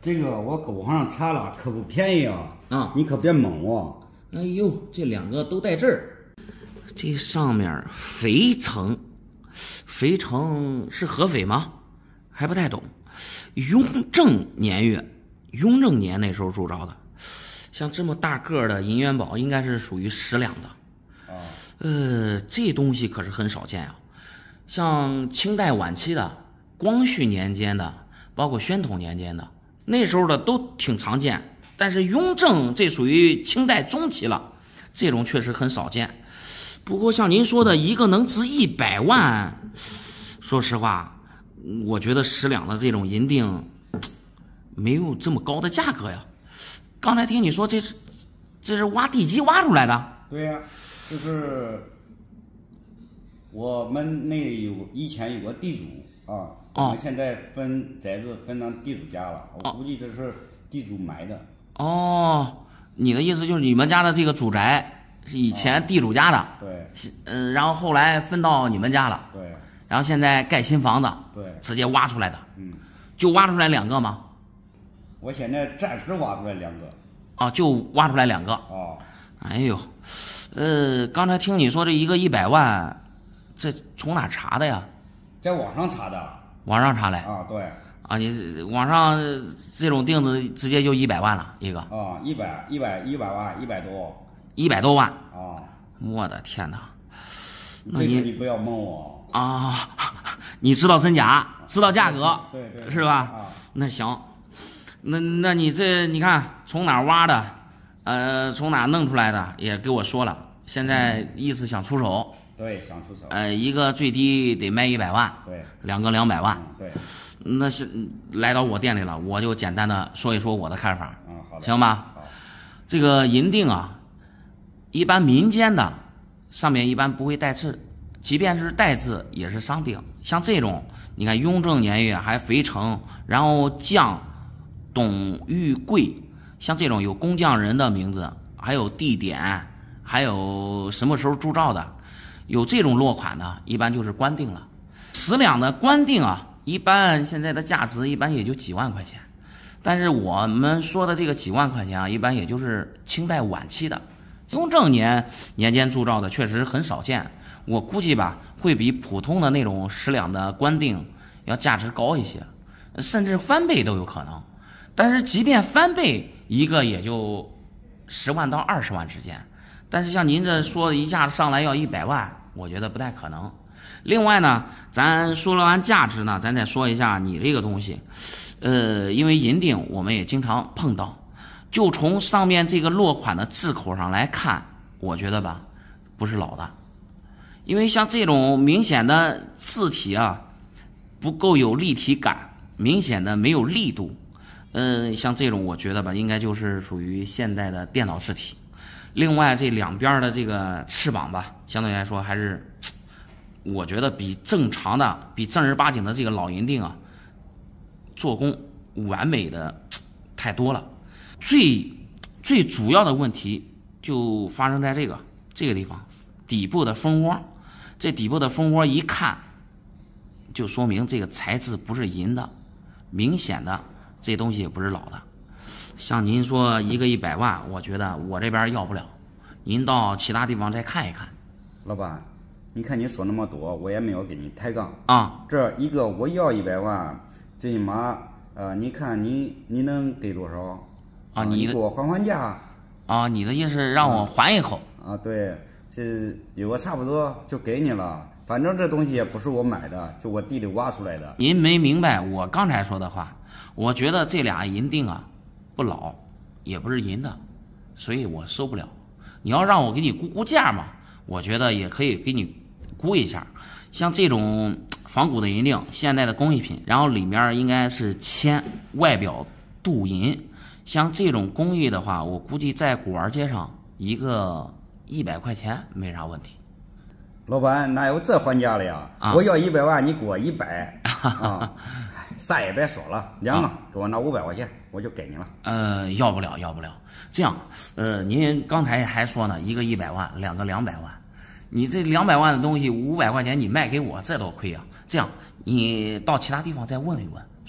这个我搁网上查了，可不便宜啊！ 啊， 你可别蒙我。 哎呦，这两个都在这儿。这上面肥城，肥城是合肥吗？还不太懂。雍正年月，雍正年那时候铸造的，像这么大个的银元宝，应该是属于十两的。 啊， 呃，这东西可是很少见啊。像清代晚期的、光绪年间的，包括宣统年间的，那时候的都挺常见。但是雍正这属于清代中期了，这种确实很少见。不过像您说的一个能值一百万，说实话，我觉得十两的这种银锭没有这么高的价格呀。刚才听你说这是这是挖地基挖出来的？ 对呀、啊，就是我们那有以前有个地主啊，我们现在分宅子分到地主家了，我估计这是地主埋的。 哦，你的意思就是你们家的这个主宅是以前地主家的， 对， 嗯、呃，然后后来分到你们家了， 对， 然后现在盖新房子， 对， 直接挖出来的， 嗯， 就挖出来两个吗？ 我现在暂时挖出来两个， 啊，就挖出来两个， 哦， 哎呦，呃，刚才听你说这一个一百万，这从哪查的呀？ 在网上查的， 网上查来啊，对。 啊，你网上这种锭子直接就一百万了一个啊，一百一百一百万，一百多， 一百多万啊！ 我的天哪！那你你你不要蒙我啊！你知道真假，知道价格， 对 对, 对是吧？ 啊， 那行，那那你这你看从哪儿挖的，呃，从哪弄出来的也给我说了。现在意思想出手， 对，想出手， 呃，一个最低得卖一百万， 对， 两个两百万， 嗯、对。 那是来到我店里了，我就简单的说一说我的看法， 嗯，好的， 行吧？ 好， 这个银锭啊，一般民间的上面一般不会带字，即便是带字也是商锭。像这种，你看雍正年月还肥城，然后匠董玉贵，像这种有工匠人的名字，还有地点，还有什么时候铸造的，有这种落款的，一般就是官锭了。十两的官锭啊。一般现在的价值一般也就几万块钱，但是我们说的这个几万块钱啊，一般也就是清代晚期的，雍正年年间铸造的确实很少见。我估计吧，会比普通的那种十两的官锭要价值高一些，甚至翻倍都有可能。但是即便翻倍，一个也就十万到二十万之间。但是像您这说的一下子上来要一百万，我觉得不太可能。另外呢，咱说了完价值呢，咱再说一下你这个东西，呃，因为银锭我们也经常碰到，就从上面这个落款的字口上来看，我觉得吧，不是老的，因为像这种明显的字体啊，不够有立体感，明显的没有力度，嗯、呃，像这种我觉得吧，应该就是属于现代的电脑字体。另外这两边的这个翅膀吧，相对来说还是。我觉得比正常的、比正儿八经的这个老银锭啊，做工完美的太多了。最最主要的问题就发生在这个这个地方，底部的蜂窝。这底部的蜂窝一看，就说明这个材质不是银的，明显的这东西也不是老的。像您说一个一百万，我觉得我这边要不了，您到其他地方再看一看。 老板。你看你说那么多，我也没有给你抬杠啊。 这一个我要一百万，最起码呃，你看你你能给多少啊？你给我还还价啊？你的意思让我还一口啊？对，这有个差不多就给你了。反正这东西也不是我买的，就我地里挖出来的。 您没明白我刚才说的话？我觉得这俩银锭啊，不老，也不是银的，所以我收不了。你要让我给你估估价嘛，我觉得也可以给你。估一下，像这种仿古的银锭，现代的工艺品，然后里面应该是铅，外表镀银。像这种工艺的话，我估计在古玩街上一个一百块钱没啥问题。 老板哪有这还价的呀？ 啊、 我要一百万，你给我一百啊！啥也别说了，娘啊，给我拿五百块钱，我就给你了。 呃，要不了，要不了。这样，呃，您刚才还说呢，一个一百万，两个两百万。你这两百万的东西，五百块钱你卖给我，这多亏啊！这样，你到其他地方再问一问，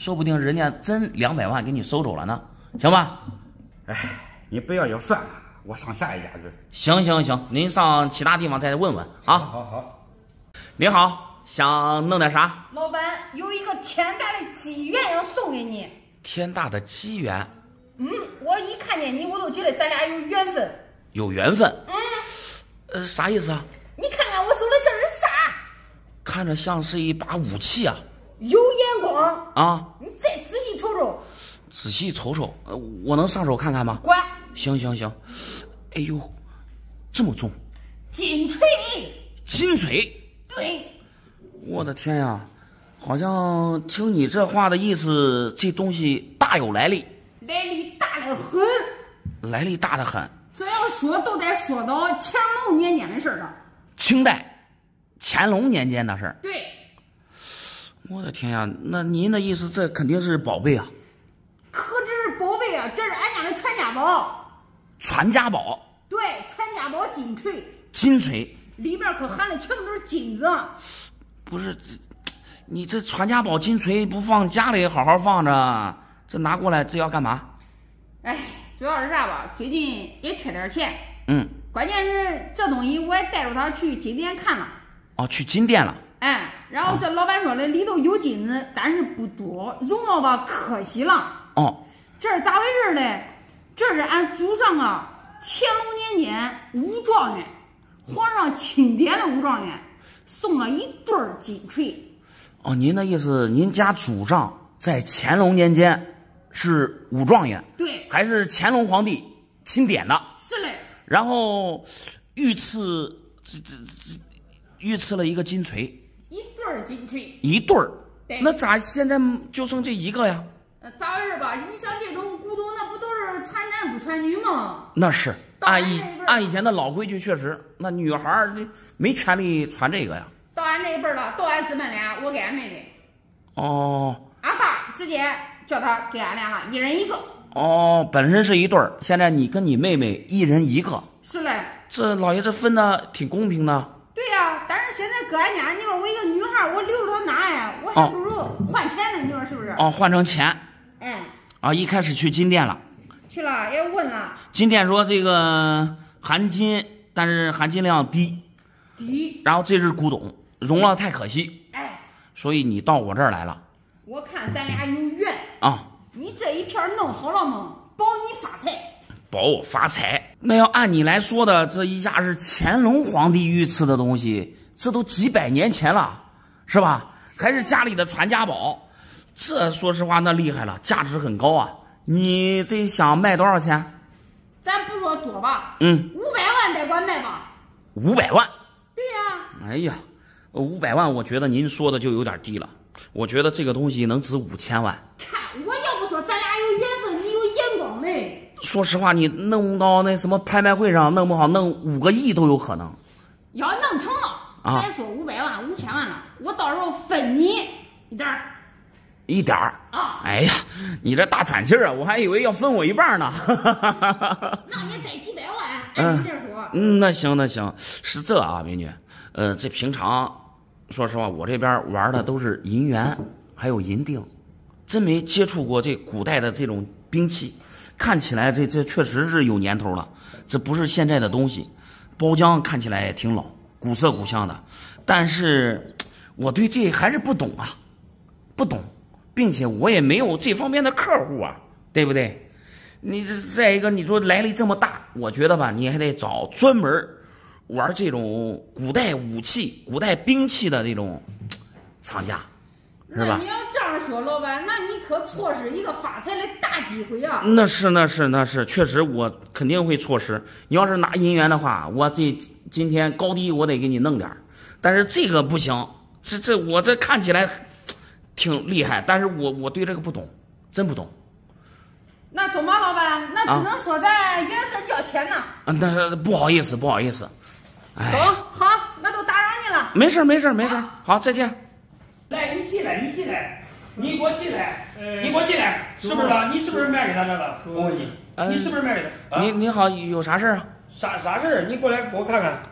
说不定人家真两百万给你收走了呢，行吧？ 哎，你不要就算了，我上下一家去。 行行行，您上其他地方再问问啊。 好好。 您好，想弄点啥？ 老板有一个天大的机缘要送给你。 天大的机缘。 嗯，我一看见你，我都觉得咱俩有缘分。 有缘分。 嗯。 呃，啥意思啊？ 你看看我手里这是啥？ 看着像是一把武器啊。 有眼光啊！ 你再仔细瞅瞅。 仔细瞅瞅，呃，我能上手看看吗？ 滚！ 行行行。哎呦，这么重！ 金锤。 金锤。 对。 我的天呀，好像听你这话的意思，这东西大有来历。 来历大得很。 来历大得很。 这要说都得说到乾隆年间的事儿了。 清代，乾隆年间的事儿。 对。 我的天呀，那您的意思这肯定是宝贝啊？ 可只是宝贝啊，这是俺家的传家宝。 传家宝？ 对，传家宝金锤。 金锤里边可含的全部都是金子。 不是，你这传家宝金锤不放家里好好放着，这拿过来这要干嘛？ 哎，主要是啥吧？最近也缺点钱。 嗯。 关键是这东西我也带着他去金店看了。 哦，去金店了。 哎，然后这老板说的里头有金子，但是不多，容貌吧可惜了。 哦， 这是咋回事嘞？这是俺祖上啊，乾隆年间武状元，皇上钦点的武状元，送了一对金锤。 哦，您的意思，您家祖上在乾隆年间是武状元？ 对， 还是乾隆皇帝钦点的？ 是嘞。 然后御赐这这这御赐了一个金锤。 一对儿金锤， 一对儿，那咋现在就剩这一个呀？ 呃，咋回事吧？你像这种古董，那不都是传男不传女吗？ 那是按以按以前的老规矩，确实，那女孩儿没权利传这个呀。 到俺那一辈儿了，到俺姊妹俩，我给俺妹妹。 哦。 俺爸直接叫他给俺俩了，一人一个。 哦，本身是一对儿，现在你跟你妹妹一人一个。 是嘞。 这老爷子分的挺公平的。 对呀、啊，但是现在搁俺家，你说我一个女孩，我留着她拿呀？我还不如换钱呢，你说是不是？ 哦，换成钱。 哎。 啊，一开始去金店了。 去了，也问了。 金店说这个含金，但是含金量低。 低。 然后这是古董，融了太可惜。 哎。 所以你到我这儿来了。 我看咱俩有缘啊。 你这一片弄好了吗？保你发财。 保我发财？那要按你来说的，这一下是乾隆皇帝御赐的东西，这都几百年前了，是吧？还是家里的传家宝，这说实话那厉害了，价值很高啊。你这想卖多少钱？ 咱不说多吧， 嗯， 五百万得管卖吧。 五百万？ 对呀、啊。 哎呀，五百万，我觉得您说的就有点低了。我觉得这个东西能值五千万。 看，我要不说咱俩有缘分，你有眼光嘞。 说实话，你弄到那什么拍卖会上，弄不好弄五个亿都有可能。 要弄成了， 啊， 别说五百万、五千万了，我到时候分你一点儿。 一点儿啊！ 哎呀，你这大喘气儿啊，我还以为要分我一半呢。 那也得几百万，按你这说。 嗯，那行那行，是这啊，美女，呃，这平常说实话，我这边玩的都是银元，还有银锭，真没接触过这古代的这种兵器。看起来这这确实是有年头了，这不是现在的东西。包浆看起来也挺老，古色古香的，但是我对这还是不懂啊，不懂，并且我也没有这方面的客户啊，对不对？你再一个，你说来历这么大，我觉得吧，你还得找专门玩这种古代武器、古代兵器的这种厂家。是吧？ 那你要这样说，老板，那你可错失一个发财的大机会啊！ 那是那是那是，确实我肯定会错失。你要是拿银元的话，我这今天高低我得给你弄点，但是这个不行，这这我这看起来挺厉害，但是我我对这个不懂，真不懂。 那怎么，老板？那只能说咱缘分较浅呐。 啊，那不好意思，不好意思。哎， 走，好，那都打扰你了。 没事没事没事，好，再见。 来，你进来，你进来，你给我进来，你给我进来，是不是吧？你是不是卖给他这个？我问你，你是不是卖给他？ 你你好，有啥事啊？ 啥啥事儿？你过来给我看看。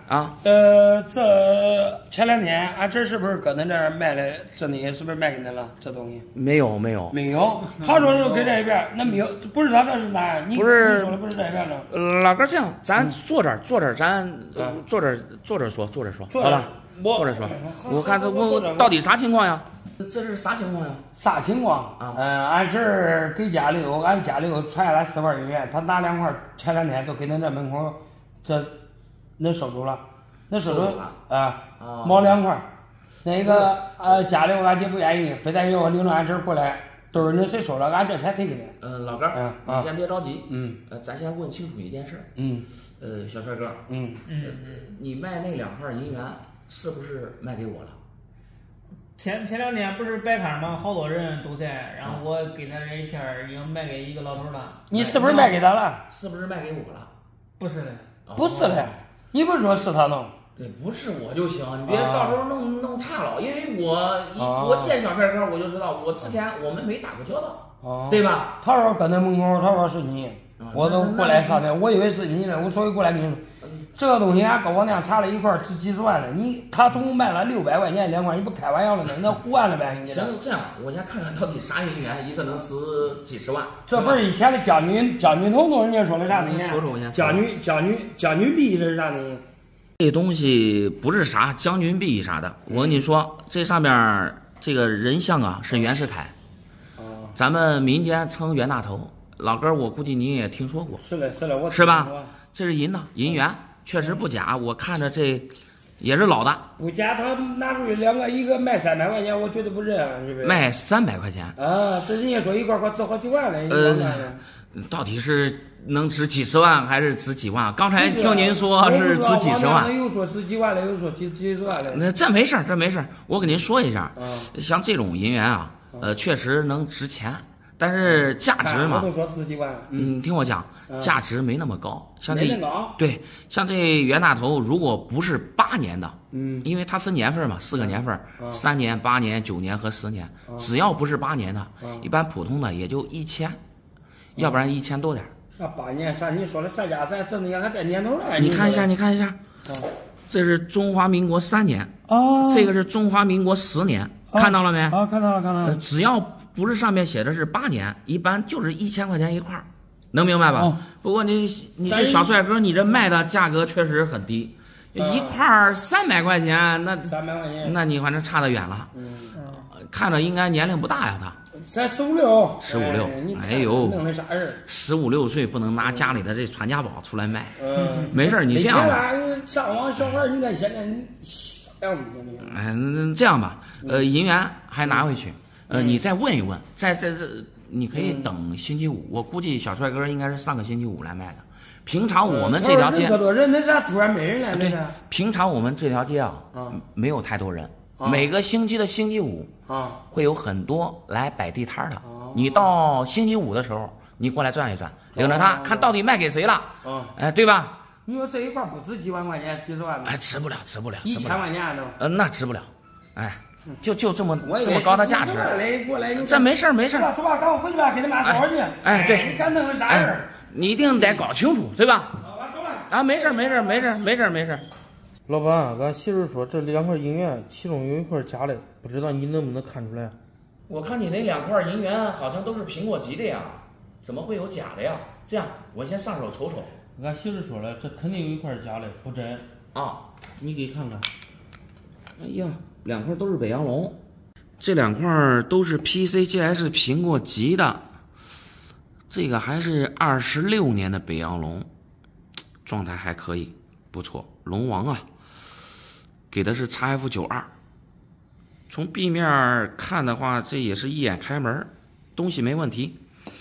啊。 呃，这前两天俺这是不是搁恁这儿卖了？这东西是不是卖给恁了？这东西没有没有没有。他说是给这边，那没有，不是他这是哪？你不是你说的不是这边的。 呃老哥，这样咱坐这儿坐这儿，咱呃坐这儿坐这儿说坐这儿说，好吧？ 我坐这儿说，我看这我到底啥情况呀？这是啥情况呀？ 啥情况？ 啊嗯，俺这儿给家里头，俺家里头传下来四块银元，他拿两块，前两天都给恁这门口，这恁收走了，恁收走啊，毛两块。那个呃，家里俺姐不愿意，非得要我领着俺这儿过来，都是恁谁收了，俺这才退给你。 嗯，老哥， 嗯你先别着急， 嗯， 呃，咱先问清楚一件事， 嗯， 呃，小帅哥， 嗯嗯，你卖那两块银元是不是卖给我了？ 前前两天不是摆摊吗？好多人都在，然后我给他这一片儿已经卖给一个老头了。 你是不是卖给他了？ 是不是卖给我了？ 不是的， 不是的，你不是说是他弄？ 对，不是我就行，你别到时候弄弄差了，因为我啊我见小帅哥我就知道，我之前我们没打过交道， 哦， 对吧？ 他说搁那门口，他说是你，我都过来上的，我以为是你呢，我所以过来给你说。这个东西俺跟我娘查了一块值几十万了，你他总共卖了六百块钱两块，你不开玩笑了呢？那胡完了呗？你行，这样我先看看到底啥银元，一个能值几十万。 这不是以前的将军将军头头人家说的啥东西？ 瞅瞅我先。 将军将军将军币这是啥东西？ 这东西不是啥将军币啥的，我跟你说，这上面这个人像啊是袁世凯，咱们民间称袁大头。老哥，我估计你也听说过。 是的，是的，我是吧？这是银呢，银元。确实不假，我看着这也是老的。 不假，他拿出去两个，一个卖三百块钱，我绝对不认，是不是？ 卖三百块钱啊！这人家说一块块值好几万了， 呃，到底是能值几十万还是值几万？刚才听您说是值几十万， 有说值几万的，有说几几十万的。 那这没事儿，这没事儿，我跟您说一下， 嗯、 像这种银元啊，呃，确实能值钱。但是价值嘛， 我都说值几万。 嗯，你听我讲，价值没那么高。像这没那高。 对，像这袁大头，如果不是八年的， 嗯， 因为它分年份嘛，四个年份， 嗯、 三年、八年、九年和十年， 嗯、 只要不是八年的， 嗯、 一般普通的也就一千，要不然一千多点。 啥八年？啥？你说的啥家？咱这东西还带年头呢。 你看一下，你看一下，这是中华民国三年，哦，这个是中华民国十年，看到了没？ 啊，看到了，看到了。 只要不是上面写的是八年，一般就是一千块钱一块儿，能明白吧？ 哦、 不过你你这小帅哥，你这卖的价格确实很低，嗯、一块儿三百块钱，那三百块钱， 那你反正差得远了。 嗯， 看着应该年龄不大呀，他才十五六， 十五六，哎呦， 弄的啥人？ 十五六岁不能拿家里的这传家宝出来卖。 嗯， 没事，你这样吧， 上网小孩，你看现在啥样子？ 哎，这样吧，呃，银元还拿回去。呃，你再问一问，在这这，你可以等星期五。我估计小帅哥应该是上个星期五来卖的。平常我们这条街， 可多人，那咋突然没人来？ 对，平常我们这条街啊，没有太多人。每个星期的星期五啊， 会有很多来摆地摊的。你到星期五的时候，你过来转一转，领着他看到底卖给谁了。哎，对吧？ 你说这一块不值几万块钱，几十万？ 哎，值不了，值不了， 一千块钱都。 呃，那值不了，哎。就就这么这么高的价值， 过来这没事儿没事儿。走吧，赶快回去吧，给他妈烧去。 哎，对， 你看弄个啥人？ 你一定得搞清楚，对吧？ 走吧。 啊，没事儿没事儿没事儿没事儿没事儿。 老板，俺媳妇说这两块银元其中有一块假的，不知道你能不能看出来？ 我看你那两块银元好像都是苹果级的呀，怎么会有假的呀？这样，我先上手瞅瞅。 俺媳妇说了，这肯定有一块假的，不真啊， 你给看看。 哎呀。两块都是北洋龙，这两块都是 P C G S 苹果级的，这个还是二十六年的北洋龙，状态还可以，不错。龙王啊，给的是 X F 九十二，从壁面看的话，这也是一眼开门，东西没问题。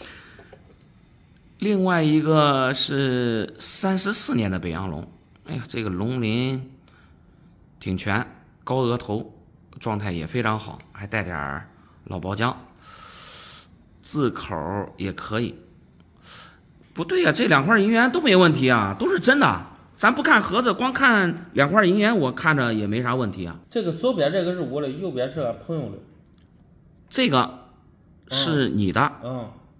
另外一个是三十四年的北洋龙，哎呀，这个龙鳞挺全。高额头，状态也非常好，还带点老包浆，字口也可以。不对呀、啊，这两块银元都没问题啊，都是真的。咱不看盒子，光看两块银元，我看着也没啥问题啊。 这个左边这个是我的，右边是俺朋友的。 这个是你的， 嗯，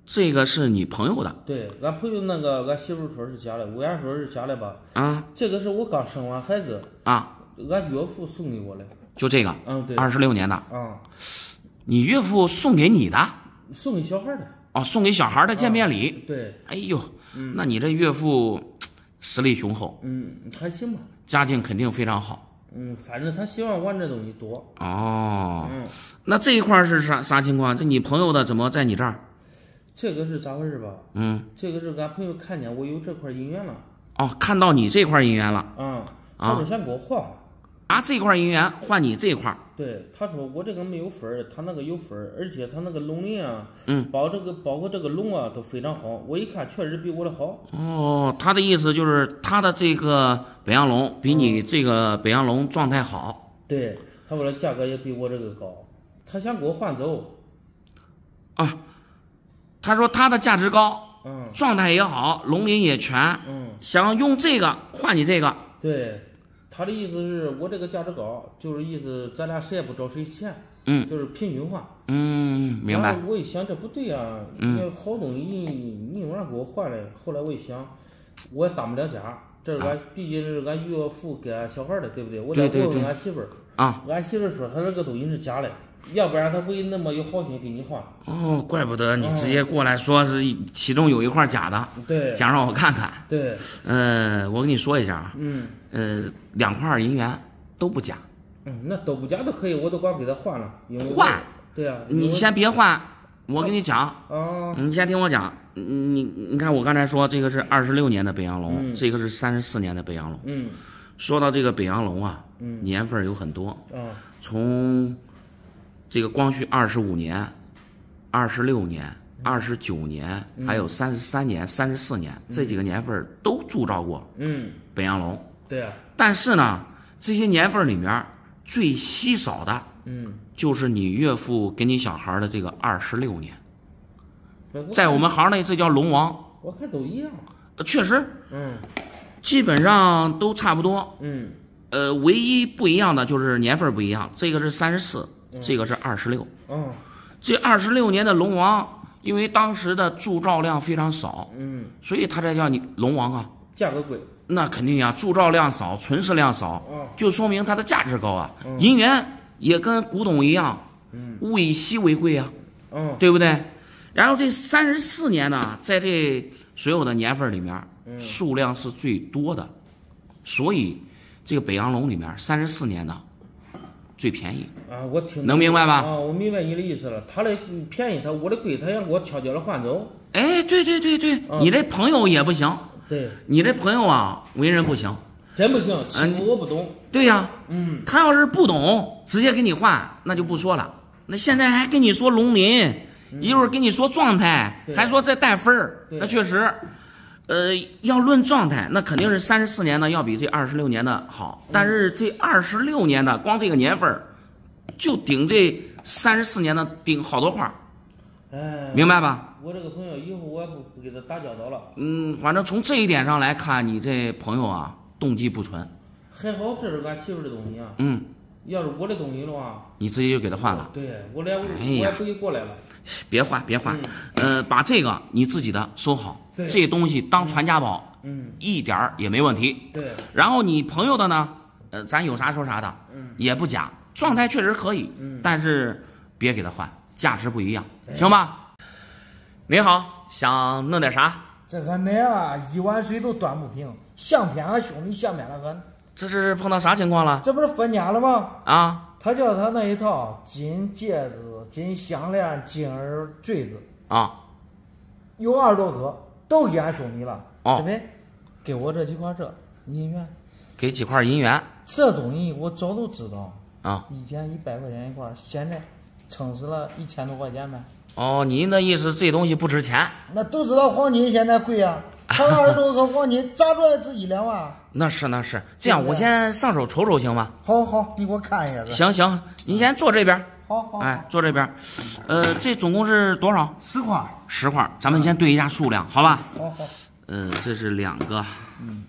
这个是你朋友的？ 对，俺朋友那个，俺媳妇说是假的，我俺说是假的吧？ 啊， 这个是我刚生完孩子啊， 俺岳父送给我的。 就这个， 嗯，对， 二十六年的。 啊， 你岳父送给你的？ 送给小孩的。 哦，送给小孩的见面礼。 啊、对。 哎呦，嗯、那你这岳父实力雄厚。 嗯，还行吧。 家境肯定非常好。 嗯，反正他喜欢玩这东西多。 哦。 嗯。 那这一块是啥啥情况？这你朋友的怎么在你这儿？ 这个是咋回事吧？ 嗯。 这个是俺朋友看见我有这块姻缘了。 哦，看到你这块姻缘了。 嗯。他就想给我换换。 拿这块姻缘换你这块。 对，他说我这个没有分儿，他那个有分儿，而且他那个龙鳞啊， 嗯， 包这个包括这个龙啊都非常好，我一看确实比我的好。 哦，他的意思就是他的这个北洋龙比你这个北洋龙状态好。 嗯、对，他说价格也比我这个高，他想给我换走。 啊，他说他的价值高， 嗯， 状态也好，龙鳞也全， 嗯， 想用这个换你这个。 对。他的意思是我这个价值高，就是意思咱俩谁也不找谁钱， 嗯， 就是平均化。 嗯，明白。 我一想这不对啊， 嗯， 好东西你你让给我换了，后来我一想，我也当不了家，这是俺、啊、毕竟是俺岳父给俺小孩的，对不对？我得问问俺媳妇儿啊， 俺媳妇儿说他这个东西是假的，要不然他不会那么有好心给你换。 哦，怪不得你直接过来说是其中有一块假的， 对， 想让我看看。 对， 呃，我跟你说一下啊， 嗯， 呃，两块银元都不假。 嗯，那都不假都可以，我都光给他换了。 换？ 对啊。 你先别换，我跟你讲。 啊。 你先听我讲，你你看我刚才说这个是二十六年的北洋龙，嗯、这个是三十四年的北洋龙。 嗯。 说到这个北洋龙啊， 嗯， 年份有很多。 啊。 从这个光绪二十五年、二十六年、二十九年， 嗯、 还有三十三年、三十四年、嗯、这几个年份都铸造过。 嗯。 北洋龙。 对啊。 但是呢，这些年份里面最稀少的， 嗯， 就是你岳父给你小孩的这个二十六年，在我们行内这叫龙王。 我看都一样。 确实。 嗯。 基本上都差不多。 嗯。 呃，唯一不一样的就是年份不一样，这个是三十四，这个是二十六。 嗯。 这二十六年的龙王，因为当时的铸造量非常少， 嗯， 所以他才叫你龙王啊。 价格贵。 那肯定呀，铸造量少，存世量少， 嗯、 就说明它的价值高啊。 嗯、 银元也跟古董一样， 嗯， 物以稀为贵啊， 嗯， 对不对？然后这三十四年呢，在这所有的年份里面， 嗯、 数量是最多的，所以这个北洋龙里面三十四年的最便宜啊。我听能明白吧？ 啊，我明白你的意思了。他的便宜，他我的贵，他想给我悄悄的换走。 哎，对对对对， 啊、 你这朋友也不行。 对， 你这朋友啊，为人不行， 真不行，欺负我不懂。 对呀， 嗯， 他要是不懂，直接给你换，那就不说了。那现在还跟你说龙鳞， 嗯、 一会儿跟你说状态，还说这带分儿，那确实，呃，要论状态，那肯定是三十四年的要比这二十六年的好。 嗯、 但是这二十六年的光这个年份，就顶这三十四年的顶好多块。 哎， 明白吧？ 我这个朋友以后我也不不给他打交道了。 嗯，反正从这一点上来看，你这朋友啊，动机不纯。 还好这是俺媳妇的东西啊。 嗯。 要是我的东西的话， 你直接就给他换了。 对，我俩、 哎、 我也不给过来了。 别换，别换。嗯、呃，把这个你自己的收好， 对， 这东西当传家宝， 嗯， 一点儿也没问题。 对。 然后你朋友的呢，呃，咱有啥说啥的， 嗯， 也不假，状态确实可以， 嗯， 但是别给他换，价值不一样，行吧？你好，想弄点啥？ 这个奶啊，一碗水都端不平，相片俺兄弟相片了很。 这是碰到啥情况了？ 这不是分家了吗？ 啊！ 他叫他那一套金戒指、金项链、金耳坠子啊， 有二十多颗，都给俺兄弟了。 哦， 这边给我这几块这银元， 给几块银元。 这东西我早都知道啊， 以前一百块钱一块，现在撑死了一千多块钱呗。 哦，您的意思这东西不值钱？ 那都知道黄金现在贵啊，他二十多颗黄金砸出来值一两万。 那是那是，这样我先上手瞅瞅行吗？ 好好，你给我看一下子。 行行，你先坐这边。 好好。 哎，坐这边。呃，这总共是多少？ 十块。 十块，咱们先对一下数量，好吧？ 好好。 呃，这是两个， 嗯，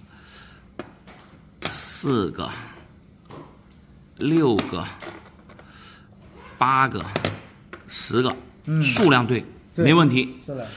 四个，六个，八个，十个， 嗯， 数量对，没问题。 是的。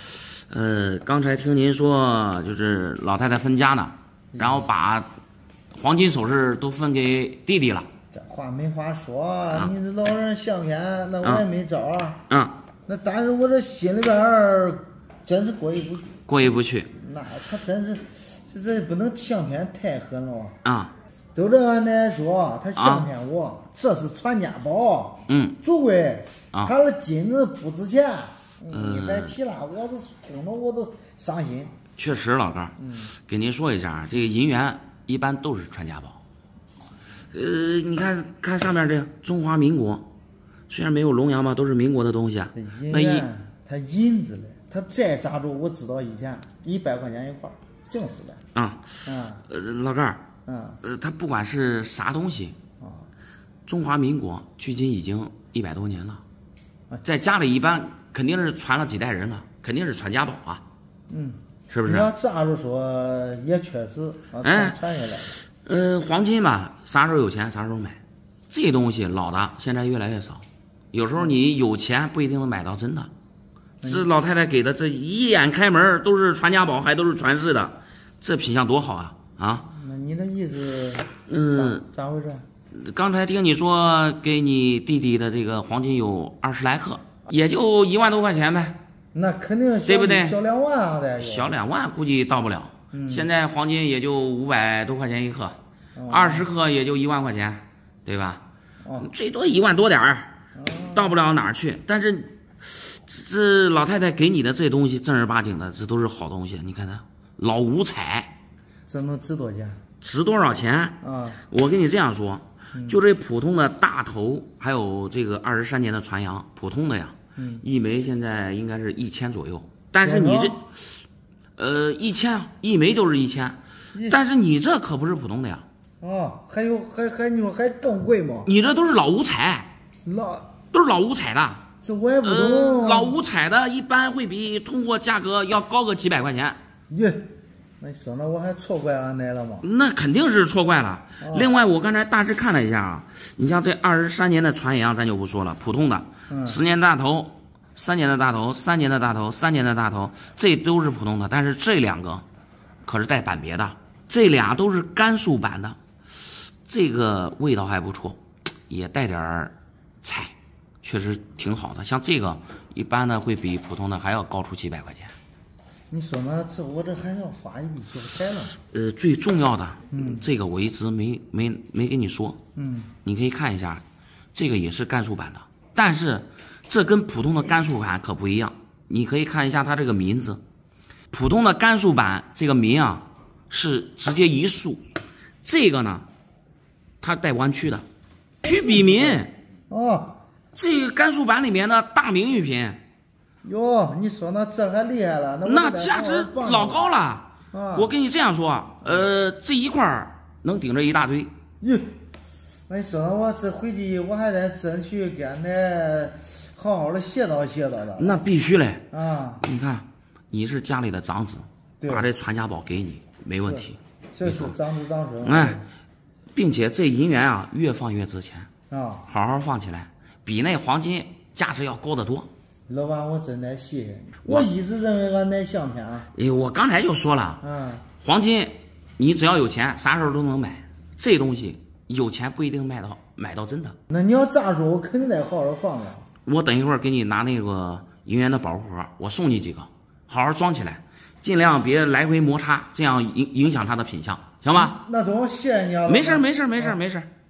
呃，刚才听您说就是老太太分家呢，然后把黄金首饰都分给弟弟了。 这话没话说， 啊、 你这老人相片，那我也没招啊。 嗯。 那但是我这心里边儿真是过意不去。 过意不去。 那他真是，这这不能相片太狠了啊！ 都这俺奶说，他相片我、啊、这是传家宝， 嗯， 主贵， 啊， 他的金子不值钱。 嗯， 你再提了，我都听着我都伤心。 确实，老哥，嗯，给您说一下，这个银元一般都是传家宝。呃，你看看上面这个中华民国，虽然没有龙阳吧，都是民国的东西啊。 那银，它银子嘞，它再咋着，我知道以前一百块钱一块，正是的。 啊， 啊， 呃，老哥， 嗯， 呃，它不管是啥东西，啊，中华民国距今已经一百多年了，在家里一般肯定是传了几代人了，肯定是传家宝啊。 嗯， 是不是？ 你要咋着说，也确实啊，传传下来了。 呃，黄金吧，啥时候有钱啥时候买，这东西老的现在越来越少，有时候你有钱不一定能买到真的。这老太太给的这一眼开门都是传家宝，还都是传世的，这品相多好啊！啊， 那你的意思， 嗯， 咋回事？ 刚才听你说给你弟弟的这个黄金有二十来克，也就一万多块钱呗。 那肯定对不对？ 小两万啊得。 小两万估计到不了。 嗯、 现在黄金也就五百多块钱一克，二十、哦、克也就一万块钱，对吧？哦、最多一万多点儿，哦、到不了哪儿去。但是这老太太给你的这东西正儿八经的，这都是好东西。你看它老五彩， 这能值多少钱？ 值多少钱？啊、 哦， 我跟你这样说，嗯、就这普通的大头，还有这个二十三年的传阳，普通的呀。 嗯， 一枚现在应该是一千左右，但是你这，呃，一千一枚都是一千，但是你这可不是普通的呀。 哦，还有还还你说还更贵吗？ 你这都是老五彩， 老都是老五彩的。 这我也不懂。 呃、老五彩的一般会比通货价格要高个几百块钱。 耶，那你说那我还错怪俺奶了吗？ 那肯定是错怪了。 哦、 另外，我刚才大致看了一下啊，你像这二十三年的传阳，咱就不说了，普通的。 嗯、 十年大头，三年的大头，三年的大头，三年的大头，这都是普通的。但是这两个可是带版别的，这俩都是甘肃版的，这个味道还不错，也带点彩，确实挺好的。像这个一般呢会比普通的还要高出几百块钱。 你说呢？这我这还要发一笔小财了。 呃，最重要的， 嗯， 这个我一直没没没跟你说， 嗯， 你可以看一下，这个也是甘肃版的。但是这跟普通的甘肃版可不一样，你可以看一下它这个民字，普通的甘肃版这个民啊是直接一竖，这个呢它带弯曲的，曲笔民。 哦， 这个甘肃版里面的大名玉品。 哟，你说那这还厉害了，那那价值老高了。 啊、 我跟你这样说，呃，这一块能顶着一大堆。 哟。那你说我这回去我还得争取给俺奶好好的谢叨谢叨的。 那必须嘞啊！ 你看，你是家里的长子，把这传家宝给你没问题。 这是长子长孙。 哎，并且这银元啊，越放越值钱啊！ 好好放起来，比那黄金价值要高得多。 老板，我真得谢谢你。我一直认为俺奶相片啊。 哎，我刚才就说了， 嗯， 黄金你只要有钱，啥时候都能买。这东西。有钱不一定买到买到真的。 那你要咋说，我肯定得好好放着。 我等一会儿给你拿那个银元的保护盒，我送你几个，好好装起来，尽量别来回摩擦，这样影影响它的品相，行吧？ 那总谢谢你啊。 没事没事没事没事。